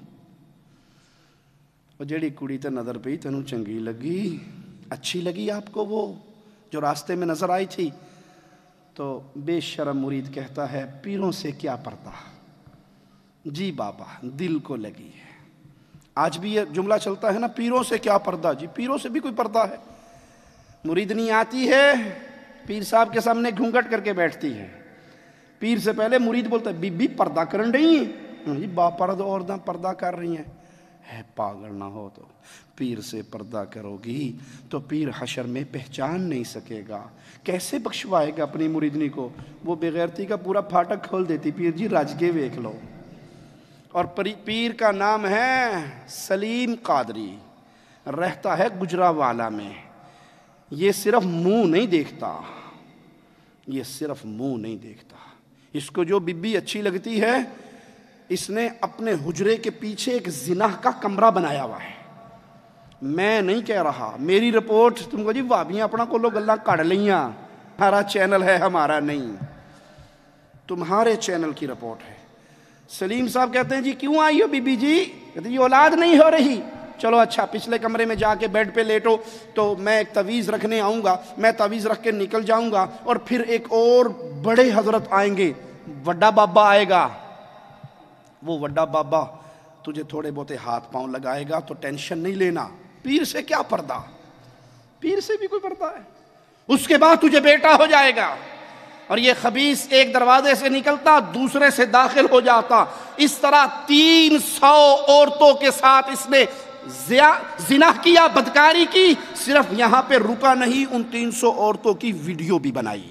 اور جیڑی کڑی تے نظر پئی تینوں چنگی لگی، اچھی لگی آپ کو وہ جو راستے میں نظر آئی تھی؟ تو بے شرم مرید کہتا ہے پیروں سے کیا پردہ، جی بابا دل کو لگی ہے۔ آج بھی یہ جملہ چلتا ہے نا، پیروں سے کیا پردہ، جی پیروں سے بھی کوئی پردہ ہے۔ مریدنی آتی ہے پیر صاحب کے سامنے گھونگھٹ کر کے بیٹھتی ہے، پیر سے پہلے مرید بولتا ہے بی بی پردہ کرن رہی ہیں، جی با پرد عورتیں پردہ کر رہی ہیں، ہے پاگل نہ ہو تو پیر سے پردہ کرو گی تو پیر حشر میں پہچان نہیں سکے گا، کیسے بخشوائے گا اپنی مریدنی کو؟ وہ بغیرتی کا پورا پھاٹک کھول دیتی، پیر جی راج کے ویکھ لو۔ اور پیر کا نام ہے سلیم قادری، رہتا ہے گجرانوالہ میں۔ یہ صرف منہ نہیں دیکھتا، یہ صرف منہ نہیں دیکھتا، اس کو جو بی بی اچھی لگتی ہے اس نے اپنے حجرے کے پیچھے ایک زنا کا کمرہ بنایا ہوا ہے۔ میں نہیں کہہ رہا، میری رپورٹ تم کو جی وابیاں اپنا کو لوگ اللہ کڑ لیاں، ہمارا چینل ہے، ہمارا نہیں، تمہارے چینل کی رپورٹ ہے۔ سلیم صاحب کہتے ہیں جی کیوں آئی ہو بی بی جی؟ کہتے ہیں یہ اولاد نہیں ہو رہی، چلو اچھا پچھلے کمرے میں جا کے بیڈ پہ لیٹو تو میں ایک تعویذ رکھنے آؤں گا, میں تعویذ رکھ کے نکل جاؤں گا اور پھر ایک اور بڑے حضرت آئیں گے, وڈا بابا آئے گا. وہ وڈا بابا تجھے تھوڑے بہتے ہاتھ پاؤں لگائے گا تو ٹینشن نہیں لینا, پیر سے کیا پردہ, پیر سے بھی کوئی پردہ ہے. اس کے بعد تجھے بیٹا ہو جائے گا اور یہ خبیث ایک دروازے سے نکلتا دوسرے سے داخل ہو جاتا. اس طرح تین سو عورتوں کے ساتھ اس نے زنا کیا, بدکاری کی. صرف یہاں پہ رکا نہیں, ان تین سو عورتوں کی ویڈیو بھی بنائی.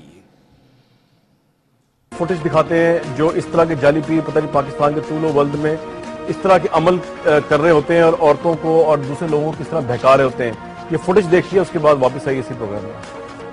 فوٹیج دکھاتے ہیں جو اس طرح کے جعلی پیر پتہ نہیں پاکستان کے طول و ولد میں اس طرح کے عمل کر رہے ہوتے ہیں اور عورتوں کو اور دوسرے لوگوں کو اس طرح بہکا رہے ہوتے ہیں. یہ فوٹیج دیکھیے, اس کے بعد واپس آئیے اسی پروگرام میں.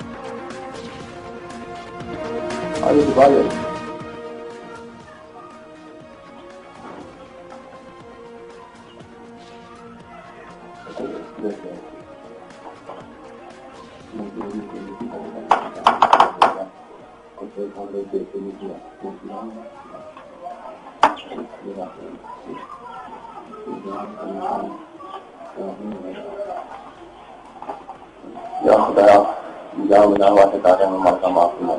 یا خدا یا بنا ہوا ستارے میں مارکا معاف کرنا.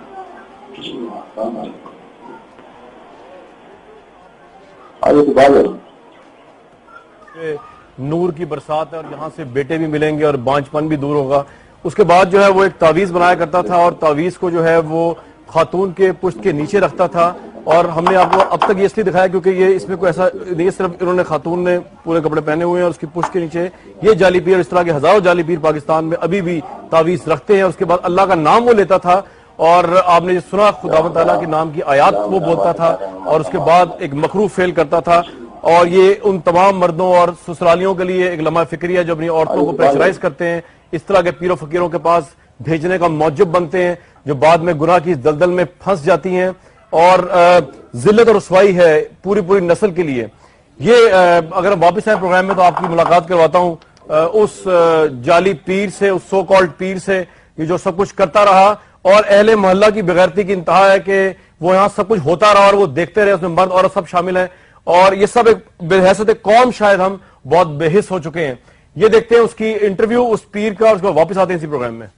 نور کی برسات ہے اور یہاں سے بیٹے بھی ملیں گے اور بانچ پن بھی دور ہوگا. اس کے بعد جو ہے وہ ایک تعویذ بنایا کرتا تھا اور تعویذ کو جو ہے وہ خاتون کے پشت کے نیچے رکھتا تھا. اور ہم نے آپ کو اب تک یہ اس لیے دکھایا کیونکہ یہ اس میں کوئی ایسا نہیں, صرف انہوں نے خاتون نے پورے کپڑے پہنے ہوئے ہیں اور اس کی پشت کے نیچے یہ جعلی پیر, اس طرح کے ہزاروں جعلی پیر پاکستان میں ابھی بھی تعویذ رکھتے ہیں. اس کے بعد اللہ کا نام وہ لیتا تھا اور آپ نے سنا خداوند تعالیٰ کے نام کی آیات وہ بولتا تھا اور اس کے بعد ایک مکروہ فعل کرتا تھا. اور یہ ان تمام مردوں اور سسرالیوں کے لیے ایک لمحہ فکری ہے جو اپنی عورتوں کو پریشرائز کرتے ہیں, اس طرح کے پیر و فقیروں کے پاس بھیجنے کا موجب بنتے ہیں جو بعد میں گناہ کی دلدل میں پھنس جاتی ہیں اور ذلت اور رسوائی ہے پوری پوری نسل کے لیے. یہ اگر واپس آئیں پروگرام میں تو آپ کی ملاقات کرواتا ہوں اس جعلی پیر سے, اس سو کالڈ پیر سے, یہ جو سب کچھ کرتا رہا اور اہل محلہ کی بغیرتی کی انتہا ہے کہ وہ یہاں سب کچھ ہوتا رہا اور وہ دیکھتے رہے, اس میں مرد عورت سب شامل ہیں اور یہ سب ایک بحیثیت قوم شاید ہم بہت بے حس ہو چکے ہیں. یہ دیکھتے ہیں اس کی انٹرویو اس پیر کا اور اس کو واپس آتے ہیں اسی پروگرام میں.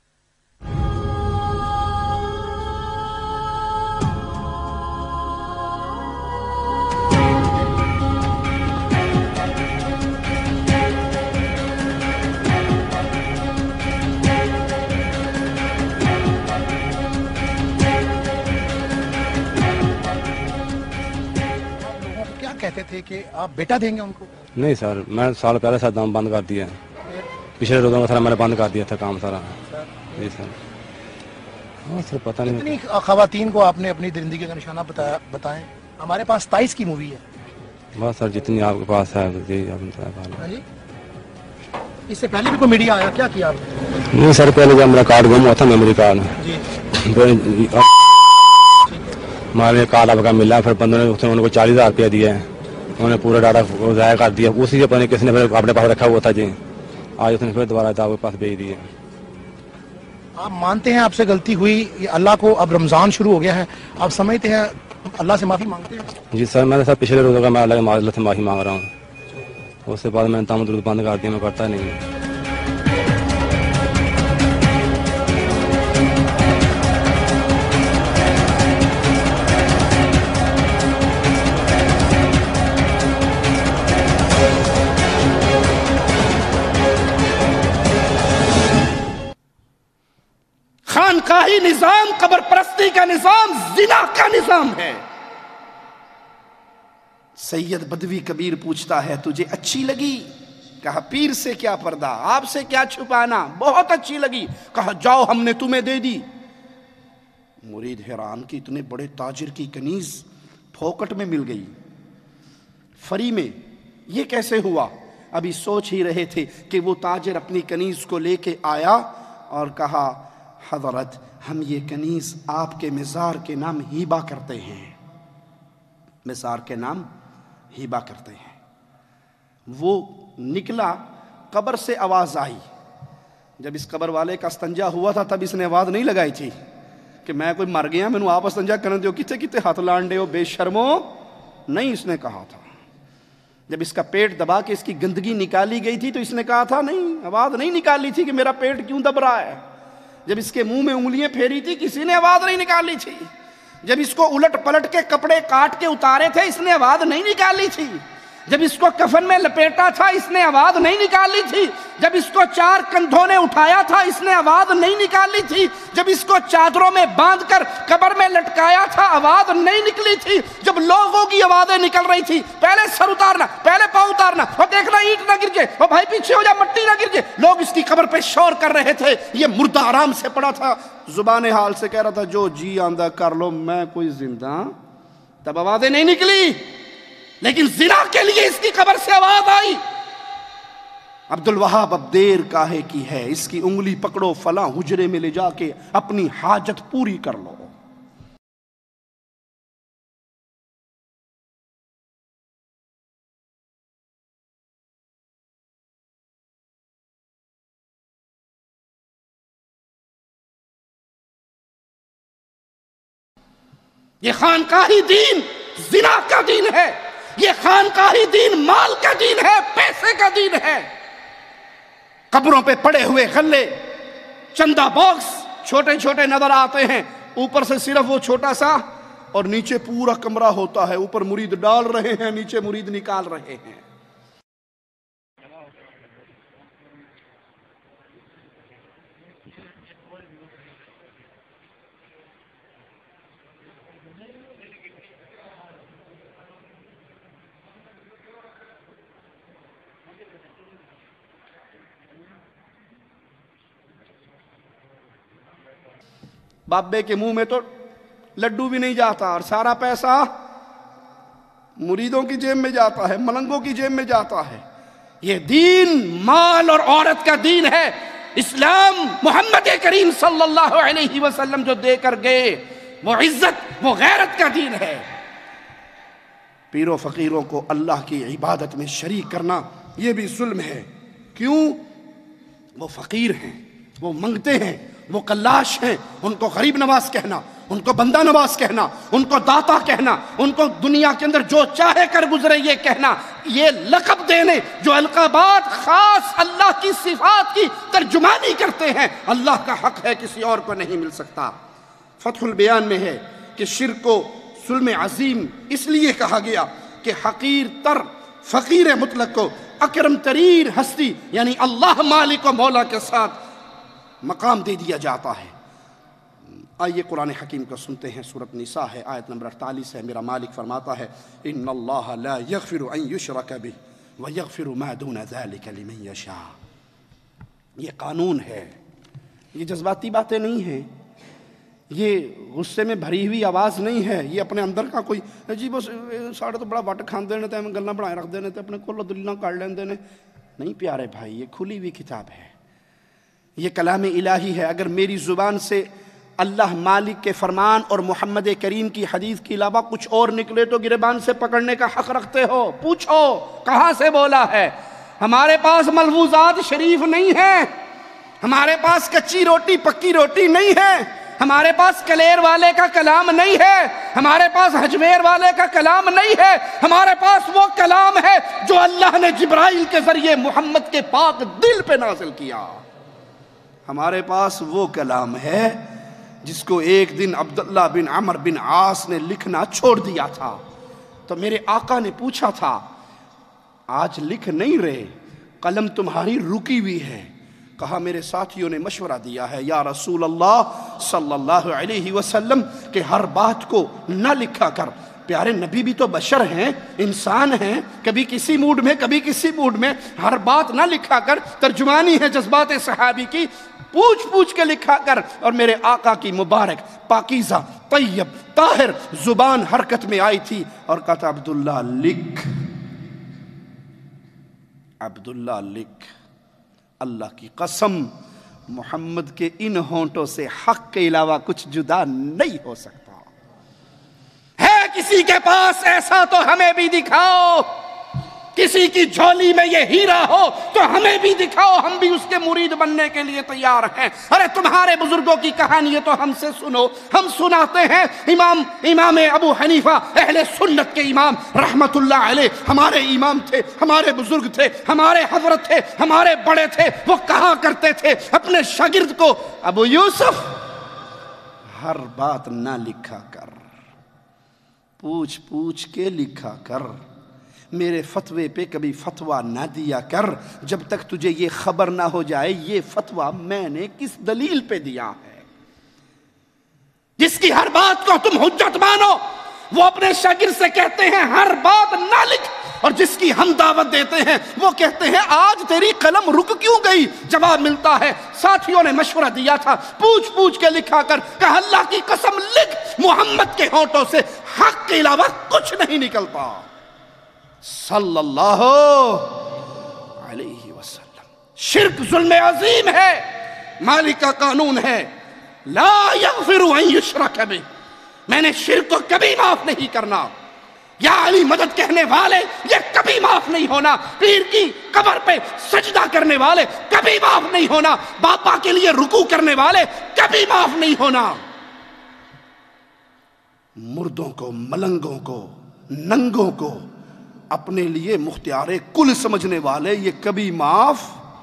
کہتے تھے کہ آپ بیٹا دیں گے ان کو؟ نہیں سر, میں سال پہلے سر دام بند کر دیا, پچھلے روزوں میں سر میں نے بند کر دیا تھا کام سارا. جی سر, ہاں سر پتہ نہیں. کتنی خواتین کو آپ نے اپنی درندگی کا نشانہ بتایا بتائیں؟ ہمارے پاس ستائیس کی مووی ہے. بس سر جتنی آپ کے پاس ہے. جی اس سے پہلے بھی کوئی میڈیا آیا, کیا کیا آپ نے؟ نہیں سر, پہلے جب میرا کارڈ گم ہوا تھا میموری کارڈ, ہمارے کارڈ آپ کا ملا, پھر بندوں نے انہوں کو چالیس ہزار روپیہ دیا ہے, انہوں نے پورا ڈاٹا ضائع کر دیا. اسی سے پتہ کسی نے پھر اپنے پاس رکھا ہوا تھا. جی آج اس نے پھر دوبارہ آپ کے پاس بھیج دیے. آپ مانتے ہیں آپ سے غلطی ہوئی, اللہ کو اب رمضان شروع ہو گیا ہے, آپ سمجھتے ہیں اللہ سے معافی مانگتے ہیں؟ جی سر, میں نے سر پچھلے روزوں کا میں اللہ کے معذرت سے معافی مانگ رہا ہوں. اس کے بعد میں نے تام درود بند کر دیا, میں کرتا نہیں ہوں. خانقاہی نظام, قبر پرستی کا نظام, زنا کا نظام ہے. سید بدوی کبیر پوچھتا ہے تجھے اچھی لگی؟ کہا پیر سے کیا پردہ, آپ سے کیا چھپانا, بہت اچھی لگی. کہا جاؤ ہم نے تمہیں دے دی. مرید حیران کی اتنے بڑے تاجر کی کنیز پھوکٹ میں مل گئی, فری میں, یہ کیسے ہوا؟ ابھی سوچ ہی رہے تھے کہ وہ تاجر اپنی کنیز کو لے کے آیا اور کہا حضرت ہم یہ کنیز آپ کے مزار کے نام ہیبہ کرتے ہیں, مزار کے نام ہیبہ کرتے ہیں. وہ نکلا, قبر سے آواز آئی. جب اس قبر والے کا استنجا ہوا تھا تب اس نے آواز نہیں لگائی تھی کہ میں کوئی مر گیا میں نے آپ استنجا کرنے دیو, کتے کتے ہاتھ لانڈے ہو بے شرمو, نہیں اس نے کہا تھا. جب اس کا پیٹ دبا کے اس کی گندگی نکالی گئی تھی تو اس نے کہا تھا نہیں، آواز نہیں نکالی تھی کہ میرا پیٹ کیوں دب رہا ہے۔ جب اس کے منہ میں انگلیاں پھیری تھی کسی نے آواز نہیں نکالی تھی۔ جب اس کو الٹ پلٹ کے کپڑے کاٹ کے اتارے تھے اس نے آواز نہیں نکالی تھی۔ جب اس کو کفن میں لپیٹا تھا اس نے آواز نہیں نکالی تھی۔ جب اس کو چار کندھوں نے اٹھایا تھا اس نے آواز نہیں نکالی تھی۔ جب اس کو چادروں میں باندھ کر قبر میں لٹکایا تھا آواز نہیں نکلی تھی۔ جب لوگوں کی آوازیں نکل رہی تھی، پہلے سر اتارنا، پہلے پاؤں اتارنا، اور دیکھنا اینٹ نہ گر جائے، اور بھائی پیچھے ہو جا مٹی نہ گر جائے، لوگ اس کی قبر پہ شور کر رہے تھے، یہ مردہ آرام سے پڑا تھا، زبان حال سے کہہ رہا تھا جو جی آندہ کر لو میں کوئی زندہ۔ تب آوازیں نہیں نکلی، لیکن زنا کے لیے اس کی قبر سے آواز آئی۔ عبدالوہاب اب دیر کاہے کی ہے، اس کی انگلی پکڑو، فلاں حجرے میں لے جا کے اپنی حاجت پوری کر لو۔ یہ خانقاہی دین زنا کا دین ہے، یہ خانقاہی دین مال کا دین ہے، پیسے کا دین ہے۔ قبروں پہ پڑے ہوئے غلے، چندہ باکس چھوٹے چھوٹے نظر آتے ہیں، اوپر سے صرف وہ چھوٹا سا اور نیچے پورا کمرہ ہوتا ہے، اوپر مرید ڈال رہے ہیں، نیچے مرید نکال رہے ہیں۔ بابے کے منہ میں تو لڈو بھی نہیں جاتا اور سارا پیسہ مریدوں کی جیب میں جاتا ہے، ملنگوں کی جیب میں جاتا ہے۔ یہ دین مال اور عورت کا دین ہے۔ اسلام محمد کریم صلی اللہ علیہ وسلم جو دے کر گئے وہ عزت، وہ غیرت کا دین ہے۔ پیروں فقیروں کو اللہ کی عبادت میں شریک کرنا یہ بھی ظلم ہے۔ کیوں؟ وہ فقیر ہیں، وہ منگتے ہیں، وہ قلاش ہیں، ان کو غریب نواز کہنا، ان کو بندہ نواز کہنا، ان کو داتا کہنا، ان کو دنیا کے اندر جو چاہے کر گزرے یہ کہنا، یہ لقب دینے جو القابات خاص اللہ کی صفات کی ترجمانی کرتے ہیں، اللہ کا حق ہے، کسی اور کو نہیں مل سکتا۔ فتح البیان میں ہے کہ شرک کو ظلم عظیم اس لیے کہا گیا کہ حقیر تر فقیر مطلق کو اکرم ترین ہستی یعنی اللہ مالک و مولا کے ساتھ مقام دے دیا جاتا ہے۔ آئیے قرآن حکیم کو سنتے ہیں، سورۃ نساء ہے، آیت نمبر اڑتالیس ہے۔ میرا مالک فرماتا ہے ان اللہ لا یغفر ان یشرک بہ ویغفر ما دون ذلک لمن یشاء۔ یہ قانون ہے، یہ جذباتی باتیں نہیں ہیں، یہ غصے میں بھری ہوئی آواز نہیں ہے، یہ اپنے اندر کا کوئی جی بس ساڑھے تو بڑا وٹ کھاندے نے تے ہمیں گلاں بنائے رکھ دینے تے اپنے کل دلیلاں کر لیندے نے۔ نہیں پیارے بھائی، یہ کھلی ہوئی کتاب ہے، یہ کلام الہی ہے۔ اگر میری زبان سے اللہ مالک کے فرمان اور محمد کریم کی حدیث کے علاوہ کچھ اور نکلے تو گریبان سے پکڑنے کا حق رکھتے ہو۔ پوچھو کہاں سے بولا ہے۔ ہمارے پاس ملفوظات شریف نہیں ہیں، ہمارے پاس کچی روٹی پکی روٹی نہیں ہے، ہمارے پاس کلیر والے کا کلام نہیں ہے، ہمارے پاس حجویر والے کا کلام نہیں ہے، ہمارے پاس وہ کلام ہے جو اللہ نے جبرائیل کے ذریعے محمد کے پاک دل پہ نازل کیا۔ ہمارے پاس وہ کلام ہے جس کو ایک دن عبداللہ بن عمر بن عاص نے لکھنا چھوڑ دیا تھا، تو میرے آقا نے پوچھا تھا آج لکھ نہیں رہے، قلم تمہاری رکی ہوئی ہے؟ کہا میرے ساتھیوں نے مشورہ دیا ہے یا رسول اللہ صلی اللہ علیہ وسلم کہ ہر بات کو نہ لکھا کر، پیارے نبی بھی تو بشر ہیں، انسان ہیں، کبھی کسی موڈ میں کبھی کسی موڈ میں، ہر بات نہ لکھا کر، ترجمانی ہے جذبات صحابی کی، پوچھ پوچھ کے لکھا کر۔ اور میرے آقا کی مبارک پاکیزہ طیب طاہر زبان حرکت میں آئی تھی اور کہا تھا عبداللہ لکھ، عبداللہ لکھ، اللہ کی قسم محمد کے ان ہونٹوں سے حق کے علاوہ کچھ جدا نہیں ہو سکتا۔ ہے کسی کے پاس ایسا تو ہمیں بھی دکھاؤ۔ کسی کی جھولی میں یہ ہیرا ہو تو ہمیں بھی دکھاؤ، ہم بھی اس کے مرید بننے کے لیے تیار ہیں۔ ارے تمہارے بزرگوں کی کہانی ہے تو ہم سے سنو، ہم سناتے ہیں۔ امام امام ابو حنیفہ اہل سنت کے امام رحمت اللہ علیہ ہمارے امام تھے، ہمارے بزرگ تھے، ہمارے حضرت تھے، ہمارے بڑے تھے۔ وہ کہا کرتے تھے اپنے شاگرد کو، ابو یوسف ہر بات نہ لکھا کر، پوچھ پوچھ کے لکھا کر، میرے فتوے پہ کبھی فتویٰ نہ دیا کر جب تک تجھے یہ خبر نہ ہو جائے یہ فتویٰ میں نے کس دلیل پہ دیا ہے۔ جس کی ہر بات کو تم حجت مانو وہ اپنے شاگرد سے کہتے ہیں ہر بات نہ لکھ، اور جس کی ہم دعوت دیتے ہیں وہ کہتے ہیں آج تیری قلم رک کیوں گئی؟ جواب ملتا ہے ساتھیوں نے مشورہ دیا تھا پوچھ پوچھ کے لکھا کر، کہا اللہ کی قسم لکھ، محمد کے ہونٹوں سے حق کے علاوہ کچھ نہیں نکلتا صلی اللہ علیہ وسلم۔ شرک ظلم عظیم ہے، مالک کا قانون ہے لا یغفر ان یشرک بہ، میں نے شرک کو کبھی معاف نہیں کرنا۔ یا علی مدد کہنے والے یہ کبھی معاف نہیں ہونا، پیر کی قبر پہ سجدہ کرنے والے کبھی معاف نہیں ہونا، باپا کے لیے رکوع کرنے والے کبھی معاف نہیں ہونا، مردوں کو، ملنگوں کو، ننگوں کو اپنے لیے مختار کل سمجھنے والے یہ کبھی معاف۔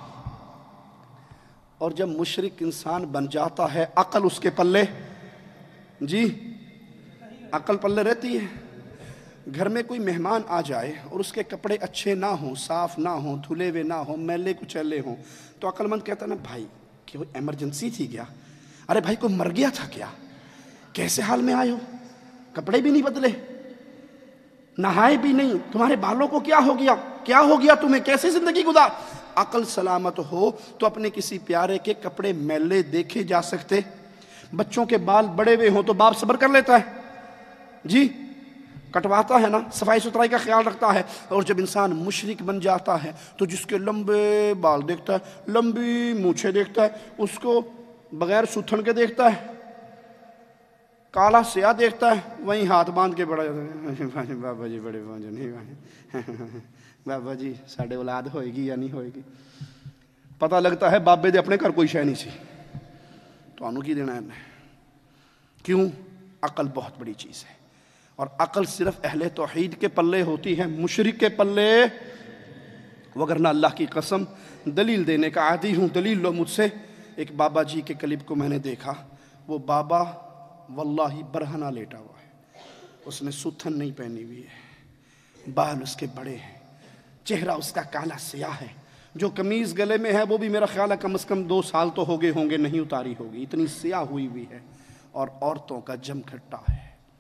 اور جب مشرک انسان بن جاتا ہے عقل اس کے پلے، جی عقل پلے رہتی ہے۔ گھر میں کوئی مہمان آ جائے اور اس کے کپڑے اچھے نہ ہوں، صاف نہ ہوں، دھلے ہوئے نہ ہوں، میلے کچیلے ہوں، تو عقل مند کہتا نا بھائی کہ وہ ایمرجنسی تھی کیا؟ ارے بھائی کوئی مر گیا تھا کیا؟ کیسے حال میں آئے ہو؟ کپڑے بھی نہیں بدلے، نہائے بھی نہیں، تمہارے بالوں کو کیا ہو گیا؟ کیا ہو گیا تمہیں؟ کیسے زندگی گزار؟ عقل سلامت ہو تو اپنے کسی پیارے کے کپڑے میلے دیکھے جا سکتے؟ بچوں کے بال بڑے ہوئے ہوں تو باپ صبر کر لیتا ہے، جی کٹواتا ہے نا، صفائی ستھرائی کا خیال رکھتا ہے۔ اور جب انسان مشرک بن جاتا ہے تو جس کے لمبے بال دیکھتا ہے، لمبی مونچھیں دیکھتا ہے، اس کو بغیر ستھن کے دیکھتا ہے، کالا سیاہ دیکھتا ہے، وہیں ہاتھ باندھ کے بڑا جاتا ہے بابا جی بڑے پہنچے نہیں بابا جی ساڑھے اولاد ہوئے گی یا نہیں ہوئے گی؟ پتہ لگتا ہے بابے دے اپنے گھر کوئی شے نہیں سی، تو انہوں کی دینا ہے میں کیوں؟ عقل بہت بڑی چیز ہے، اور عقل صرف اہل توحید کے پلے ہوتی ہے، مشرک کے پلے وگرنہ اللہ کی قسم دلیل دینے کا عادی ہوں، دلیل لو مجھ سے۔ ایک بابا جی کے کلپ کو میں نے دیکھا، وہ بابا واللہ برہنہ لیٹا ہوا ہے، اس نے ستھن نہیں پہنی ہوئی ہے، بال اس کے بڑے ہیں، چہرہ اس کا کالا سیاہ ہے، جو قمیض گلے میں ہے وہ بھی میرا خیال ہے کم از کم دو سال تو ہو گئے ہوں گے نہیں اتاری ہوگی، اتنی سیاہ ہوئی ہوئی ہے، اور عورتوں کا جم کھٹا ہے۔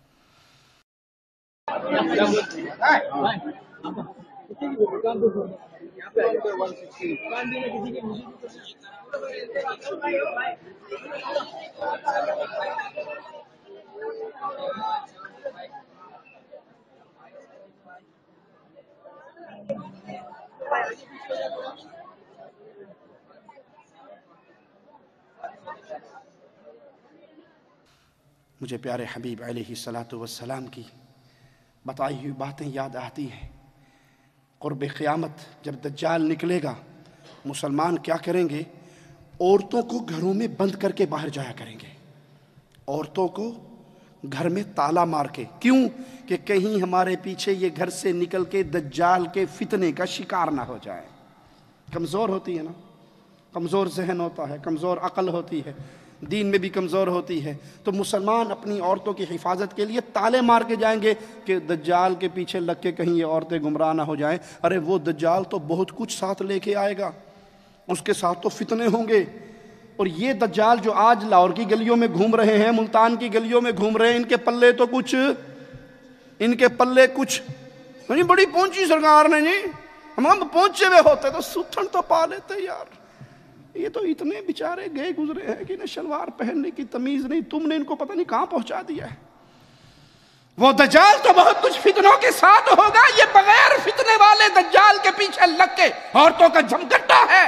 مجھے پیارے حبیب علیہ الصلاۃ والسلام کی بتائی ہوئی باتیں یاد آتی ہیں۔ قرب قیامت جب دجال نکلے گا، مسلمان کیا کریں گے؟ عورتوں کو گھروں میں بند کر کے باہر جایا کریں گے، عورتوں کو گھر میں تالا مار کے، کیوں کہ کہیں ہمارے پیچھے یہ گھر سے نکل کے دجال کے فتنے کا شکار نہ ہو جائے۔ کمزور ہوتی ہے نا، کمزور ذہن ہوتا ہے، کمزور عقل ہوتی ہے، دین میں بھی کمزور ہوتی ہے، تو مسلمان اپنی عورتوں کی حفاظت کے لیے تالے مار کے جائیں گے کہ دجال کے پیچھے لگ کے کہیں یہ عورتیں گمراہ نہ ہو جائیں۔ ارے وہ دجال تو بہت کچھ ساتھ لے کے آئے گا، اس کے ساتھ تو فتنے ہوں گے، اور یہ دجال جو آج لاہور کی گلیوں میں گھوم رہے ہیں، ملتان کی گلیوں میں گھوم رہے ہیں، ان کے پلے تو کچھ ان کے پلے کچھ نہیں، بڑی پہنچی سرکار نے جی، ہم پہنچے ہوئے ہوتے تو ستھن تو پا لیتے یار، یہ تو اتنے بیچارے گئے گزرے ہیں کہ انہیں شلوار پہننے کی تمیز نہیں، تم نے ان کو پتہ نہیں کہاں پہنچا دیا ہے۔ وہ دجال تو بہت کچھ فتنوں کے ساتھ ہوگا، یہ بغیر فتنے والے دجال کے پیچھے لگ کے عورتوں کا جمکٹا ہے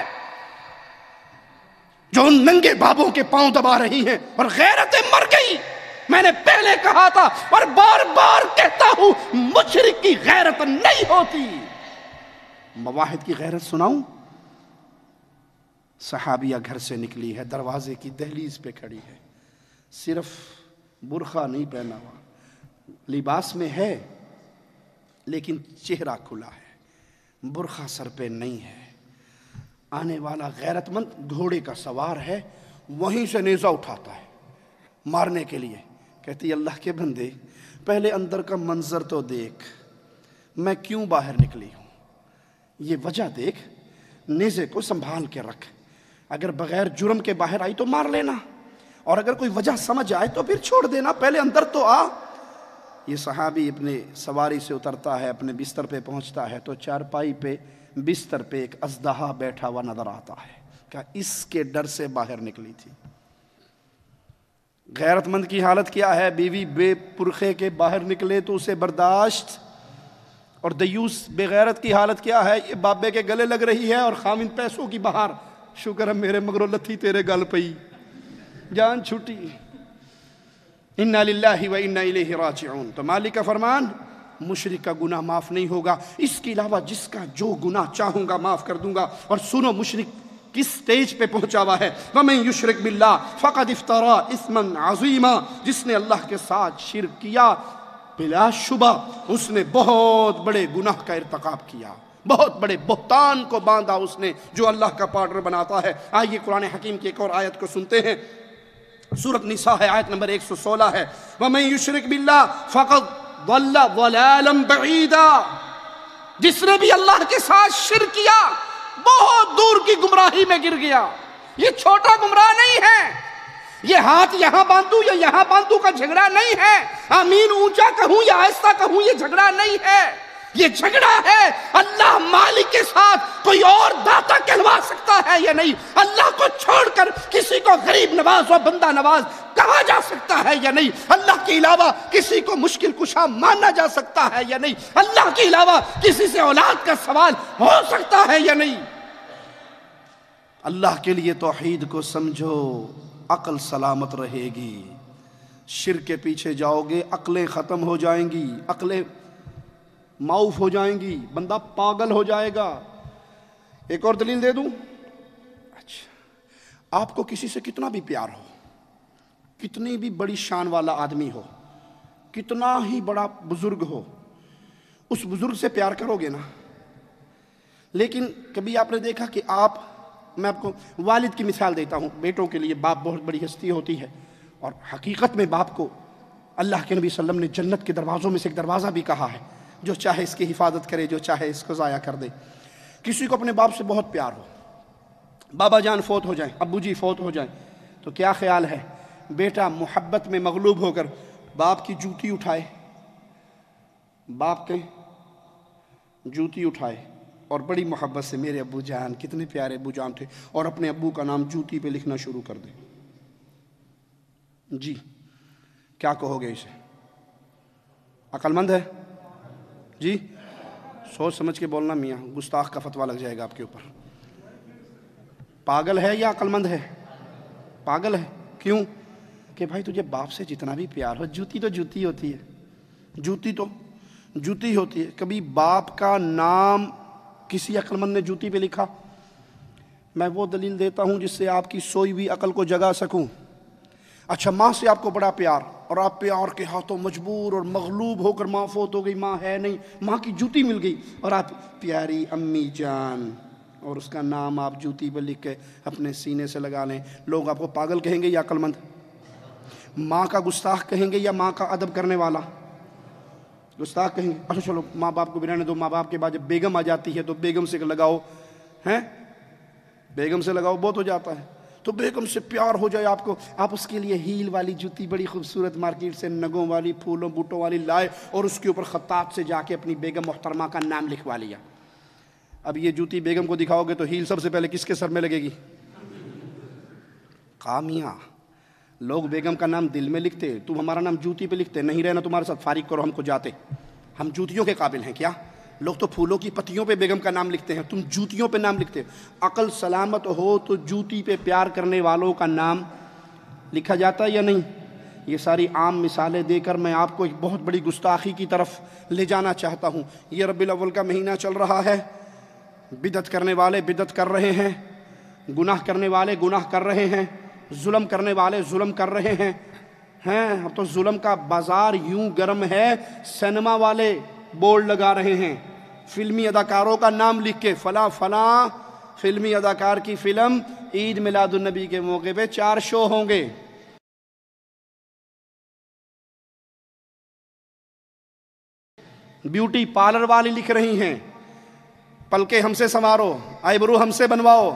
جو ان ننگے بابوں کے پاؤں دبا رہی ہیں، اور غیرتیں مر گئی۔ میں نے پہلے کہا تھا اور بار بار کہتا ہوں، مشرک کی غیرت نہیں ہوتی، مواحد کی غیرت سناؤں؟ صحابیہ گھر سے نکلی ہے، دروازے کی دہلیز پہ کھڑی ہے، صرف برقع نہیں پہنا ہوا، لباس میں ہے لیکن چہرہ کھلا ہے، برقع سر پہ نہیں ہے۔ آنے والا غیرت مند گھوڑے کا سوار ہے، وہیں سے نیزہ اٹھاتا ہے مارنے کے لیے۔ کہتی اللہ کے بندے پہلے اندر کا منظر تو دیکھ، میں کیوں باہر نکلی ہوں، یہ وجہ دیکھ، نیزے کو سنبھال کے رکھ، اگر بغیر جرم کے باہر آئی تو مار لینا، اور اگر کوئی وجہ سمجھ آئے تو پھر چھوڑ دینا، پہلے اندر تو آ۔ یہ صحابی اپنے سواری سے اترتا ہے، اپنے بستر پہ پہنچتا ہے تو چارپائی پہ بستر پہ ایک اژدہا بیٹھا ہوا نظر آتا ہے، کہ اس کے ڈر سے باہر نکلی تھی۔ غیرت مند کی حالت کیا ہے؟ بیوی بے پرخے کے باہر نکلے تو اسے برداشت، اور دیوس بے غیرت کی حالت کیا ہے؟ یہ بابے کے گلے لگ رہی ہے اور خامن پیسوں کی بہار، شکر ہے میرے مگرو لتھی تیرے گل پئی، جان چھوٹی۔ انا للہ و انا الیہ راجعون۔ تو مالک کا فرمان، مشرک کا گناہ معاف نہیں ہوگا، اس کے علاوہ جس کا جو گناہ چاہوں گا معاف کر دوں گا۔ اور سنو مشرک کس سٹیج پہ پہنچا ہوا ہے؟ وَمَن يُشْرِكْ بِاللَّهِ فَقَدْ افْتَرَى اِثْمًا عَظِيمًا، جس نے اللہ کے ساتھ شرک کیا بلا شبہ اس نے بہت بڑے گناہ کا ارتکاب کیا، بہت بڑے بہتان کو باندھا اس نے جو اللہ کا پارٹنر بناتا ہے۔ آئیے قرآن حکیم کی ایک اور آیت کو سنتے ہیں، سورۃ نساء ہے، آیت نمبر ایک سو سولہ ہے۔ وَمَن يُشْرِكْ بِاللَّهِ فَقَدْ ضَلَّ ضَلَالًا بَعِيدًا، جس نے بھی اللہ کے ساتھ شرک کیا بہت دور کی گمراہی میں گر گیا۔ یہ چھوٹا گمراہ نہیں ہے، یہ ہاتھ یہاں باندھوں یا یہاں باندھوں کا جھگڑا نہیں ہے، آمین اونچا کہوں یا آہستہ کہوں یہ جھگڑا نہیں ہے، یہ جھگڑا ہے اللہ مالک کے ساتھ کوئی اور داتا کہلوا سکتا ہے یا نہیں، اللہ کو چھوڑ کر کسی کو غریب نواز و بندہ نواز کہا جا سکتا ہے یا نہیں، اللہ کے علاوہ کسی کو مشکل کشا مانا جا سکتا ہے یا نہیں، اللہ کے علاوہ کسی سے اولاد کا سوال ہو سکتا ہے یا نہیں۔ اللہ کے لیے توحید کو سمجھو، عقل سلامت رہے گی۔ شرک کے پیچھے جاؤ گے عقلیں ختم ہو جائیں گی، عقلیں معاف ہو جائیں گی، بندہ پاگل ہو جائے گا۔ ایک اور دلیل دے دوں؟ اچھا، آپ کو کسی سے کتنا بھی پیار ہو، کتنی بھی بڑی شان والا آدمی ہو، کتنا ہی بڑا بزرگ ہو، اس بزرگ سے پیار کرو گے نا، لیکن کبھی آپ نے دیکھا کہ آپ، میں آپ کو والد کی مثال دیتا ہوں، بیٹوں کے لیے باپ بہت بڑی ہستی ہوتی ہے، اور حقیقت میں باپ کو اللہ کے نبی صلی اللہ علیہ وسلم نے جنت کے دروازوں میں سے ایک دروازہ بھی کہا ہے، جو چاہے اس کی حفاظت کرے، جو چاہے اس کو ضائع کر دے۔ کسی کو اپنے باپ سے بہت پیار ہو، بابا جان فوت ہو جائیں، ابو جی فوت ہو جائیں، تو کیا خیال ہے بیٹا محبت میں مغلوب ہو کر باپ کی جوتی اٹھائے، باپ کے جوتی اٹھائے اور بڑی محبت سے میرے ابو جان کتنے پیارے ابو جان تھے، اور اپنے ابو کا نام جوتی پہ لکھنا شروع کر دے؟ جی کیا کہو گے اسے؟ عقل مند ہے؟ جی سوچ سمجھ کے بولنا میاں، گستاخ کا فتویٰ لگ جائے گا آپ کے اوپر۔ پاگل ہے یا عقل مند ہے؟ پاگل ہے۔ کیوں؟ کہ بھائی تجھے باپ سے جتنا بھی پیار ہو، جوتی تو جوتی ہوتی ہے، جوتی تو جوتی ہوتی ہے۔ کبھی باپ کا نام کسی عقل مند نے جوتی پہ لکھا؟ میں وہ دلیل دیتا ہوں جس سے آپ کی سوئی ہوئی عقل کو جگا سکوں۔ اچھا، ماں سے آپ کو بڑا پیار، اور آپ پیار کے ہاتھوں مجبور اور مغلوب ہو کر ماں فوت ہو گئی، ماں ہے نہیں، ماں کی جوتی مل گئی، اور آپ پیاری امی جان، اور اس کا نام آپ جوتی پہ لکھ کے اپنے سینے سے لگا لیں، لوگ آپ کو پاگل کہیں گے یا عقل مند؟ ماں کا گستاخ کہیں گے یا ماں کا ادب کرنے والا؟ گستاخ کہیں گے۔ اچھا چلو ماں باپ کو بھی رہنے دو، ماں باپ کے بعد جب بیگم آ جاتی ہے تو بیگم سے لگاؤ، ہیں بیگم سے لگاؤ بہت ہو جاتا ہے، تو بیگم سے پیار ہو جائے آپ کو، آپ اس کے لیے ہیل والی جوتی بڑی خوبصورت مارکیٹ سے نگوں والی پھولوں بوٹوں والی لائے، اور اس کے اوپر خطاط سے جا کے اپنی بیگم محترمہ کا نام لکھوا لیا۔ اب یہ جوتی بیگم کو دکھاؤ گے تو ہیل سب سے پہلے کس کے سر میں لگے گی؟ کامیاں لوگ بیگم کا نام دل میں لکھتے، تم ہمارا نام جوتی پہ لکھتے، نہیں رہنا تمہارے ساتھ فارغ کرو ہم کو جاتے، ہم جوتیوں کے قابل ہیں کیا؟ لوگ تو پھولوں کی پتیوں پہ بیگم کا نام لکھتے ہیں، تم جوتیوں پہ نام لکھتے۔ عقل سلامت ہو تو جوتی پہ پیار کرنے والوں کا نام لکھا جاتا ہے یا نہیں؟ یہ ساری عام مثالیں دے کر میں آپ کو ایک بہت بڑی گستاخی کی طرف لے جانا چاہتا ہوں۔ یہ ربیع الاول کا مہینہ چل رہا ہے، بدعت کرنے والے بدعت کر رہے ہیں، گناہ کرنے والے گناہ کر رہے ہیں، ظلم کرنے والے ظلم کر رہے ہیں ہیں اب تو ظلم کا بازار یوں گرم ہے، سینما والے بورڈ لگا رہے ہیں، فلمی اداکاروں کا نام لکھ کے فلاں فلاں فلمی اداکار کی فلم عید میلاد النبی کے موقع پہ چار شو ہوں گے۔ بیوٹی پارلر والی لکھ رہی ہیں پلکیں ہم سے سنوارو، آئی برو ہم سے بنواؤ۔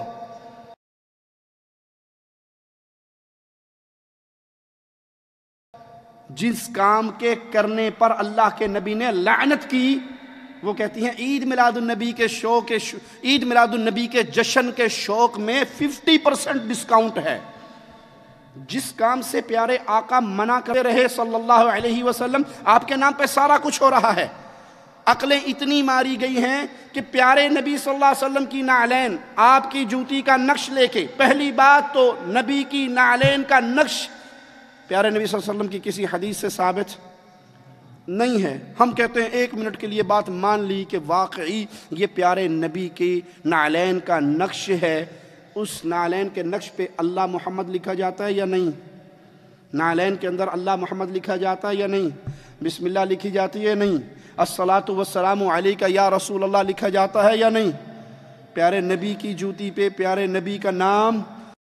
جس کام کے کرنے پر اللہ کے نبی نے لعنت کی، وہ کہتی ہیں عید میلاد النبی کے شو کے شو عید میلاد النبی کے جشن کے شوق میں ففٹی پرسنٹ ڈسکاؤنٹ ہے۔ جس کام سے پیارے آقا منع کرتے رہے صلی اللہ علیہ وسلم، آپ کے نام پہ سارا کچھ ہو رہا ہے۔ عقلیں اتنی ماری گئی ہیں کہ پیارے نبی صلی اللہ علیہ وسلم کی نعلین، آپ کی جوتی کا نقش لے کے، پہلی بات تو نبی کی نعلین کا نقش پیارے نبی صلی اللہ علیہ وسلم کی کسی حدیث سے ثابت نہیں ہے۔ ہم کہتے ہیں ایک منٹ کے لیے بات مان لی کہ واقعی یہ پیارے نبی کی نعلین کا نقش ہے، اس نعلین کے نقش پہ اللہ محمد لکھا جاتا ہے یا نہیں؟ نعلین کے اندر اللہ محمد لکھا جاتا ہے یا نہیں؟ بسم اللہ لکھی جاتی ہے یا نہیں؟ الصلاۃ والسلام علیکہ یا رسول اللہ لکھا جاتا ہے یا نہیں؟ پیارے نبی کی جوتی پہ پیارے نبی کا نام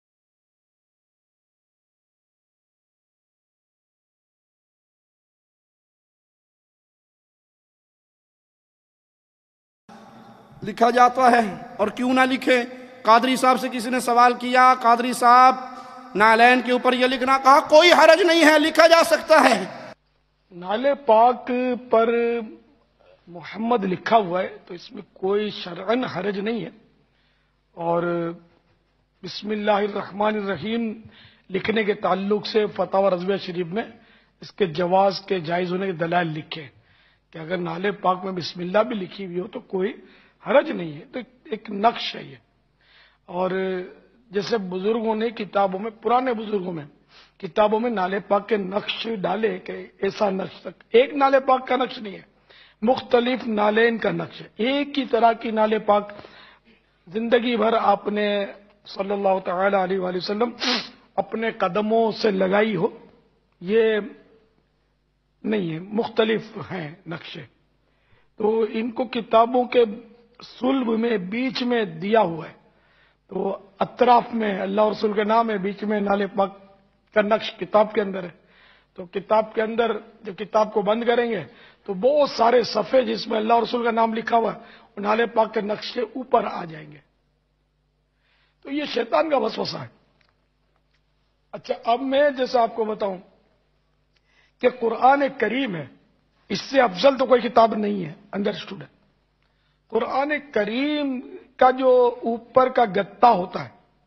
لکھا جاتا ہے، اور کیوں نہ لکھے؟ قادری صاحب سے کسی نے سوال کیا، قادری صاحب نعلین کے اوپر یہ لکھنا، کہا کوئی حرج نہیں ہے، لکھا جا سکتا ہے۔ نالے پاک پر محمد لکھا ہوا ہے تو اس میں کوئی شرعن حرج نہیں ہے، اور بسم اللہ الرحمن الرحیم لکھنے کے تعلق سے فتاوی رضویہ شریف میں اس کے جواز کے جائز ہونے کے دلائل لکھے کہ اگر نالے پاک میں بسم اللہ بھی لکھی ہوئی ہو تو کوئی حرج نہیں ہے، تو ایک نقش ہے یہ۔ اور جیسے بزرگوں نے کتابوں میں، پرانے بزرگوں میں کتابوں میں نالے پاک کے نقش ڈالے کہ ایسا نقش تک، ایک نالے پاک کا نقش نہیں ہے، مختلف نالین کا نقش ہے، ایک ہی طرح کی نالے پاک زندگی بھر آپ نے صلی اللہ تعالی علیہ وآلہ وسلم اپنے قدموں سے لگائی ہو، یہ نہیں ہے، مختلف ہیں نقشے۔ تو ان کو کتابوں کے صلب میں بیچ میں دیا ہوا ہے، تو اطراف میں اللہ اور رسول کے نام ہے، بیچ میں نالے پاک کا نقش کتاب کے اندر ہے۔ تو کتاب کے اندر جب کتاب کو بند کریں گے تو بہت سارے صفحے جس میں اللہ اور رسول کا نام لکھا ہوا ہے وہ نالے پاک کے نقش کے اوپر آ جائیں گے۔ تو یہ شیطان کا وسوسہ ہے۔ اچھا، اب میں جیسا آپ کو بتاؤں کہ قرآن کریم ہے، اس سے افضل تو کوئی کتاب نہیں ہے، انڈرسٹوڈ ہے۔ قرآن کریم کا جو اوپر کا گتا ہوتا ہے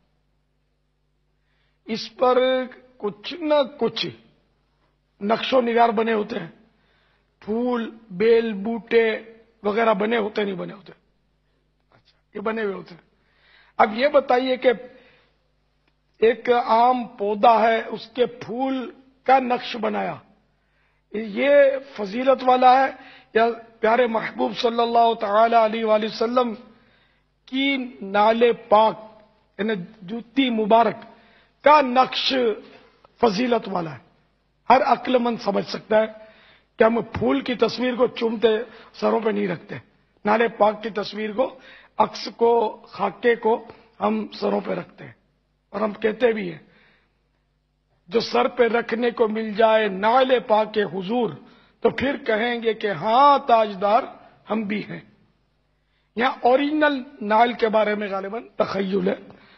اس پر کچھ نہ کچھ نقش و نگار بنے ہوتے ہیں، پھول، بیل، بوٹے وغیرہ بنے ہوتے نہیں بنے ہوتے؟ اچھا، یہ بنے ہوئے ہوتے ہیں۔ اب یہ بتائیے کہ ایک عام پودا ہے، اس کے پھول کا نقش بنایا، یہ فضیلت والا ہے یا پیارے محبوب صلی اللہ تعالی علیہ وآلہ وسلم کی نالے پاک یعنی جوتی مبارک کا نقش فضیلت والا ہے؟ ہر عقل مند سمجھ سکتا ہے کہ ہم پھول کی تصویر کو چومتے سروں پہ نہیں رکھتے، نالے پاک کی تصویر کو، عکس کو، خاکے کو ہم سروں پہ رکھتے ہیں، اور ہم کہتے بھی ہیں جو سر پہ رکھنے کو مل جائے نالے پاک کے حضور تو پھر کہیں گے کہ ہاں تاجدار ہم بھی ہیں۔ یہاں اوریجنل نال کے بارے میں غالباً تخیل ہے۔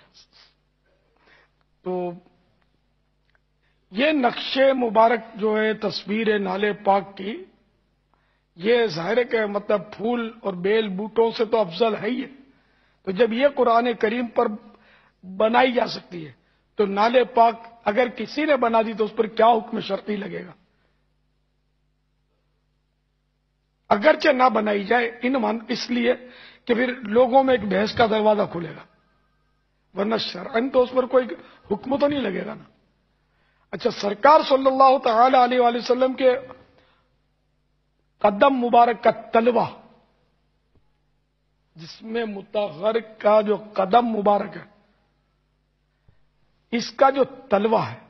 تو یہ نقش مبارک جو ہے تصویر نالے پاک کی، یہ ظاہر ہے کہ مطلب پھول اور بیل بوٹوں سے تو افضل ہے ہی ہے۔ تو جب یہ قرآن کریم پر بنائی جا سکتی ہے تو نالے پاک اگر کسی نے بنا دی تو اس پر کیا حکم شرعی لگے گا؟ اگرچہ نہ بنائی جائے ان اس لیے کہ پھر لوگوں میں ایک بحث کا دروازہ کھلے گا، ورنہ شرعن تو اس پر کوئی حکم تو نہیں لگے گا نا۔ اچھا، سرکار صلی اللہ تعالی علیہ وآلہ وسلم کے قدم مبارک کا تلوہ جس میں متغر کا جو قدم مبارک ہے، اس کا جو تلوہ ہے،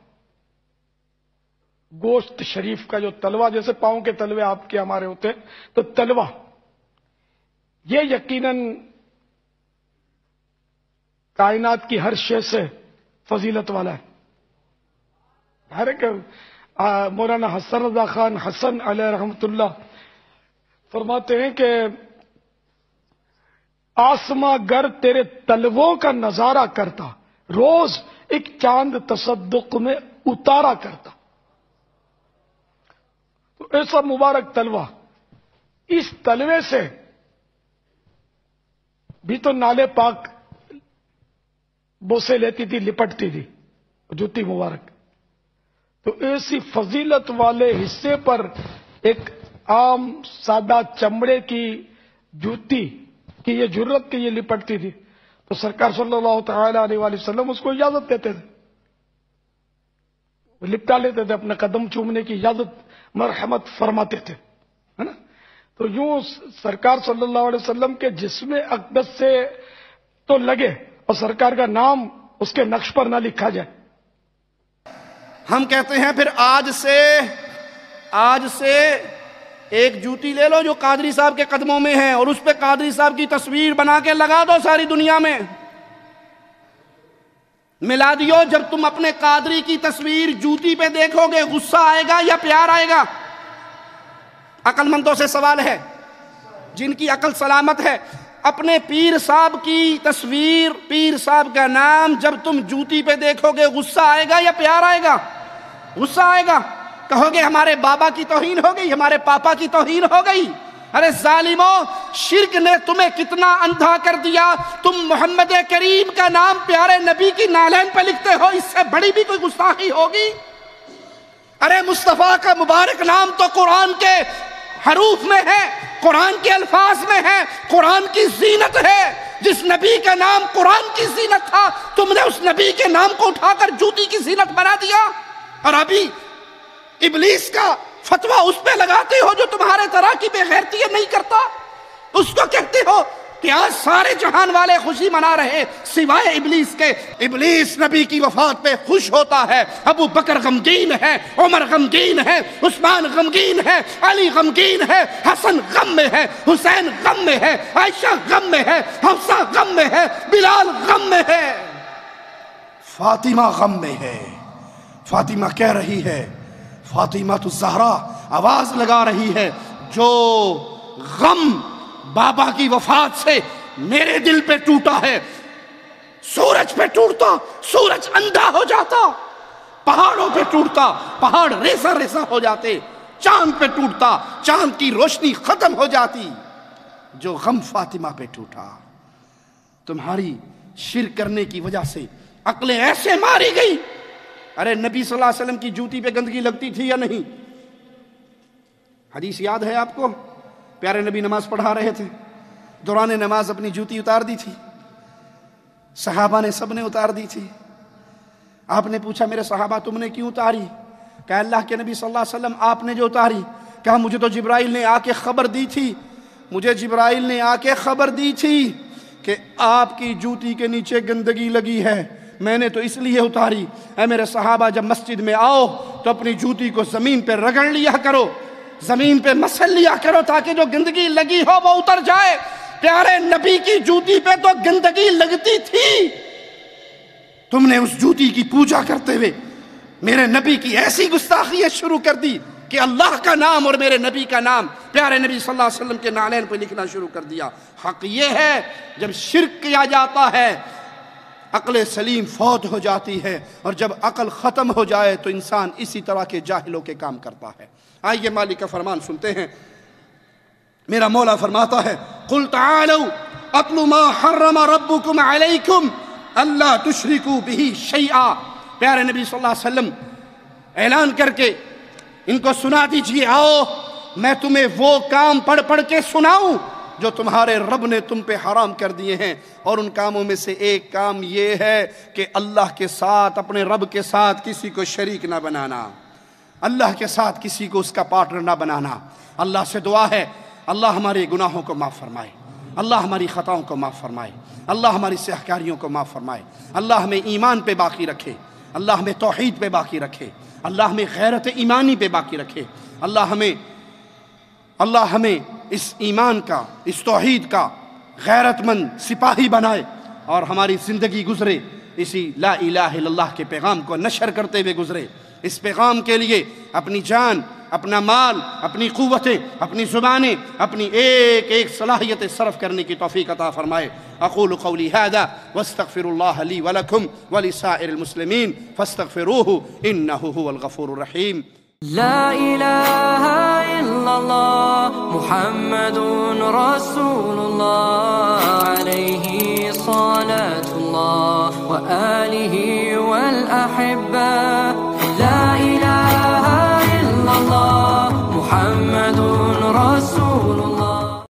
گوشت شریف کا جو تلوہ، جیسے پاؤں کے تلوے آپ کے ہمارے ہوتے ہیں، تو تلوہ یہ یقیناً کائنات کی ہر شے سے فضیلت والا ہے۔ ہر ایک مولانا حسن رضا خان حسن علیہ رحمت اللہ فرماتے ہیں کہ آسماں گر تیرے تلووں کا نظارہ کرتا، روز ایک چاند تصدق میں اتارا کرتا۔ تو ایسا مبارک تلوہ، اس تلوے سے بھی تو نالے پاک بوسے لیتی تھی، لپٹتی تھی جوتی مبارک۔ تو ایسی فضیلت والے حصے پر ایک عام سادہ چمڑے کی جوتی کی یہ جرت کہ یہ لپٹتی تھی، تو سرکار صلی اللہ تعالی علیہ وآلہ وسلم اس کو اجازت دیتے تھے، وہ لپٹا لیتے تھے، اپنا قدم چومنے کی اجازت مرحمت فرماتے تھے، ہے نا۔ تو یوں سرکار صلی اللہ علیہ وسلم کے جسم اقدس سے تو لگے اور سرکار کا نام اس کے نقش پر نہ لکھا جائے۔ ہم کہتے ہیں پھر آج سے آج سے ایک جوتی لے لو جو قادری صاحب کے قدموں میں ہے، اور اس پہ قادری صاحب کی تصویر بنا کے لگا دو ساری دنیا میں۔ میلادیو، جب تم اپنے قادری کی تصویر جوتی پہ دیکھو گے، غصہ آئے گا یا پیار آئے گا؟ عقل مندوں سے سوال ہے، جن کی عقل سلامت ہے، اپنے پیر صاحب کی تصویر، پیر صاحب کا نام جب تم جوتی پہ دیکھو گے، غصہ آئے گا یا پیار آئے گا؟ غصہ آئے گا، کہو گے ہمارے بابا کی توہین ہو گئی، ہمارے پاپا کی توہین ہو گئی۔ ارے ظالمو، شرک نے تمہیں کتنا اندھا کر دیا، تم محمد کریم کا نام پیارے نبی کی نالین پہ لکھتے ہو، اس سے بڑی بھی کوئی گستاخی ہوگی؟ ارے مصطفیٰ کا مبارک نام تو قرآن کے حروف میں ہے، قرآن کے الفاظ میں ہے، قرآن کی زینت ہے۔ جس نبی کا نام قرآن کی زینت تھا، تم نے اس نبی کے نام کو اٹھا کر جوتی کی زینت بنا دیا، اور ابھی ابلیس کا فتویٰ اس پہ لگاتے ہو جو تمہارے طرح کی بے غیرتی نہیں کرتا۔ اس کو کہتے ہو کہ آج سارے جہان والے خوشی منا رہے سوائے ابلیس کے۔ ابلیس نبی کی وفات پہ خوش ہوتا ہے، ابو بکر غمگین ہے، عمر غمگین ہے، عثمان غمگین ہے، علی غمگین ہے، حسن غم میں ہے، حسین غم میں ہے، عائشہ غم میں ہے، حفصہ غم میں ہے، بلال غم میں ہے، فاطمہ غم میں ہے۔ فاطمہ کہہ رہی ہے، فاطمہ تو زہرا آواز لگا رہی ہے، جو غم بابا کی وفات سے میرے دل پہ ٹوٹا ہے، سورج پہ ٹوٹتا سورج اندھا ہو جاتا، پہاڑوں پہ ٹوٹتا پہاڑ ریزہ ریزہ ہو جاتے، چاند پہ ٹوٹتا چاند کی روشنی ختم ہو جاتی، جو غم فاطمہ پہ ٹوٹا۔ تمہاری شرک کرنے کی وجہ سے عقلیں ایسے ماری گئی۔ ارے نبی صلی اللہ علیہ وسلم کی جوتی پہ گندگی لگتی تھی یا نہیں؟ حدیث یاد ہے آپ کو؟ پیارے نبی نماز پڑھا رہے تھے، دوران نماز اپنی جوتی اتار دی تھی، صحابہ نے سب نے اتار دی تھی۔ آپ نے پوچھا میرے صحابہ تم نے کیوں اتاری؟ کہا اللہ کے نبی صلی اللہ علیہ وسلم آپ نے جو اتاری۔ کہا مجھے تو جبرائیل نے آ کے خبر دی تھی، مجھے جبرائیل نے آ کے خبر دی تھی کہ آپ کی جوتی کے نیچے گندگی لگی ہے، میں نے تو اس لیے اتاری۔ اے میرے صحابہ جب مسجد میں آؤ تو اپنی جوتی کو زمین پہ رگڑ لیا کرو، زمین پہ مسل لیا کرو تاکہ جو گندگی لگی ہو وہ اتر جائے۔ پیارے نبی کی جوتی پہ تو گندگی لگتی تھی، تم نے اس جوتی کی پوجا کرتے ہوئے میرے نبی کی ایسی گستاخیت شروع کر دی کہ اللہ کا نام اور میرے نبی کا نام پیارے نبی صلی اللہ علیہ وسلم کے نالین پہ لکھنا شروع کر دیا۔ حق یہ ہے جب شرک کیا جاتا ہے عقل سلیم فوت ہو جاتی ہے، اور جب عقل ختم ہو جائے تو انسان اسی طرح کے جاہلوں کے کام کرتا ہے۔ آئیے مالک کا فرمان سنتے ہیں۔ میرا مولا فرماتا ہے قُلْ تَعَالَوْا أَتْلُ مَا حَرَّمَ رَبُّكُمْ عَلَيْكُمْ أَلَّا تُشْرِكُوا بِهِ شَيْئًا۔ پیارے نبی صلی اللہ علیہ وسلم اعلان کر کے ان کو سنا دیجئے، آؤ میں تمہیں وہ کام پڑھ پڑھ کے سناؤں جو تمہارے رب نے تم پہ حرام کر دیے ہیں، اور ان کاموں میں سے ایک کام یہ ہے کہ اللہ کے ساتھ، اپنے رب کے ساتھ کسی کو شریک نہ بنانا، اللہ کے ساتھ کسی کو اس کا پارٹنر نہ بنانا۔ اللہ سے دعا ہے اللہ ہمارے گناہوں کو معاف فرمائے، اللہ ہماری خطاؤں کو معاف فرمائے، اللہ ہماری سیاہکاریوں کو معاف فرمائے، اللہ ہمیں ایمان پہ باقی رکھے، اللہ ہمیں توحید پہ باقی رکھے، اللہ ہمیں غیرت ایمانی پہ باقی رکھے، اللہ ہمیں اللہ ہمیں اس ایمان کا، اس توحید کا غیرت مند سپاہی بنائے، اور ہماری زندگی گزرے اسی لا الہ الا اللہ کے پیغام کو نشر کرتے ہوئے گزرے۔ اس پیغام کے لیے اپنی جان، اپنا مال، اپنی قوتیں، اپنی زبانیں، اپنی ایک ایک صلاحیت صرف کرنے کی توفیق عطا فرمائے۔ اقول قولی ھذا واستغفر اللہ لی ولکم ولسائر المسلمین فاستغفروہ انہ هو الغفور الرحیم۔ لا إله إلا الله محمد رسول الله عليه صلاة الله وآله والأحبة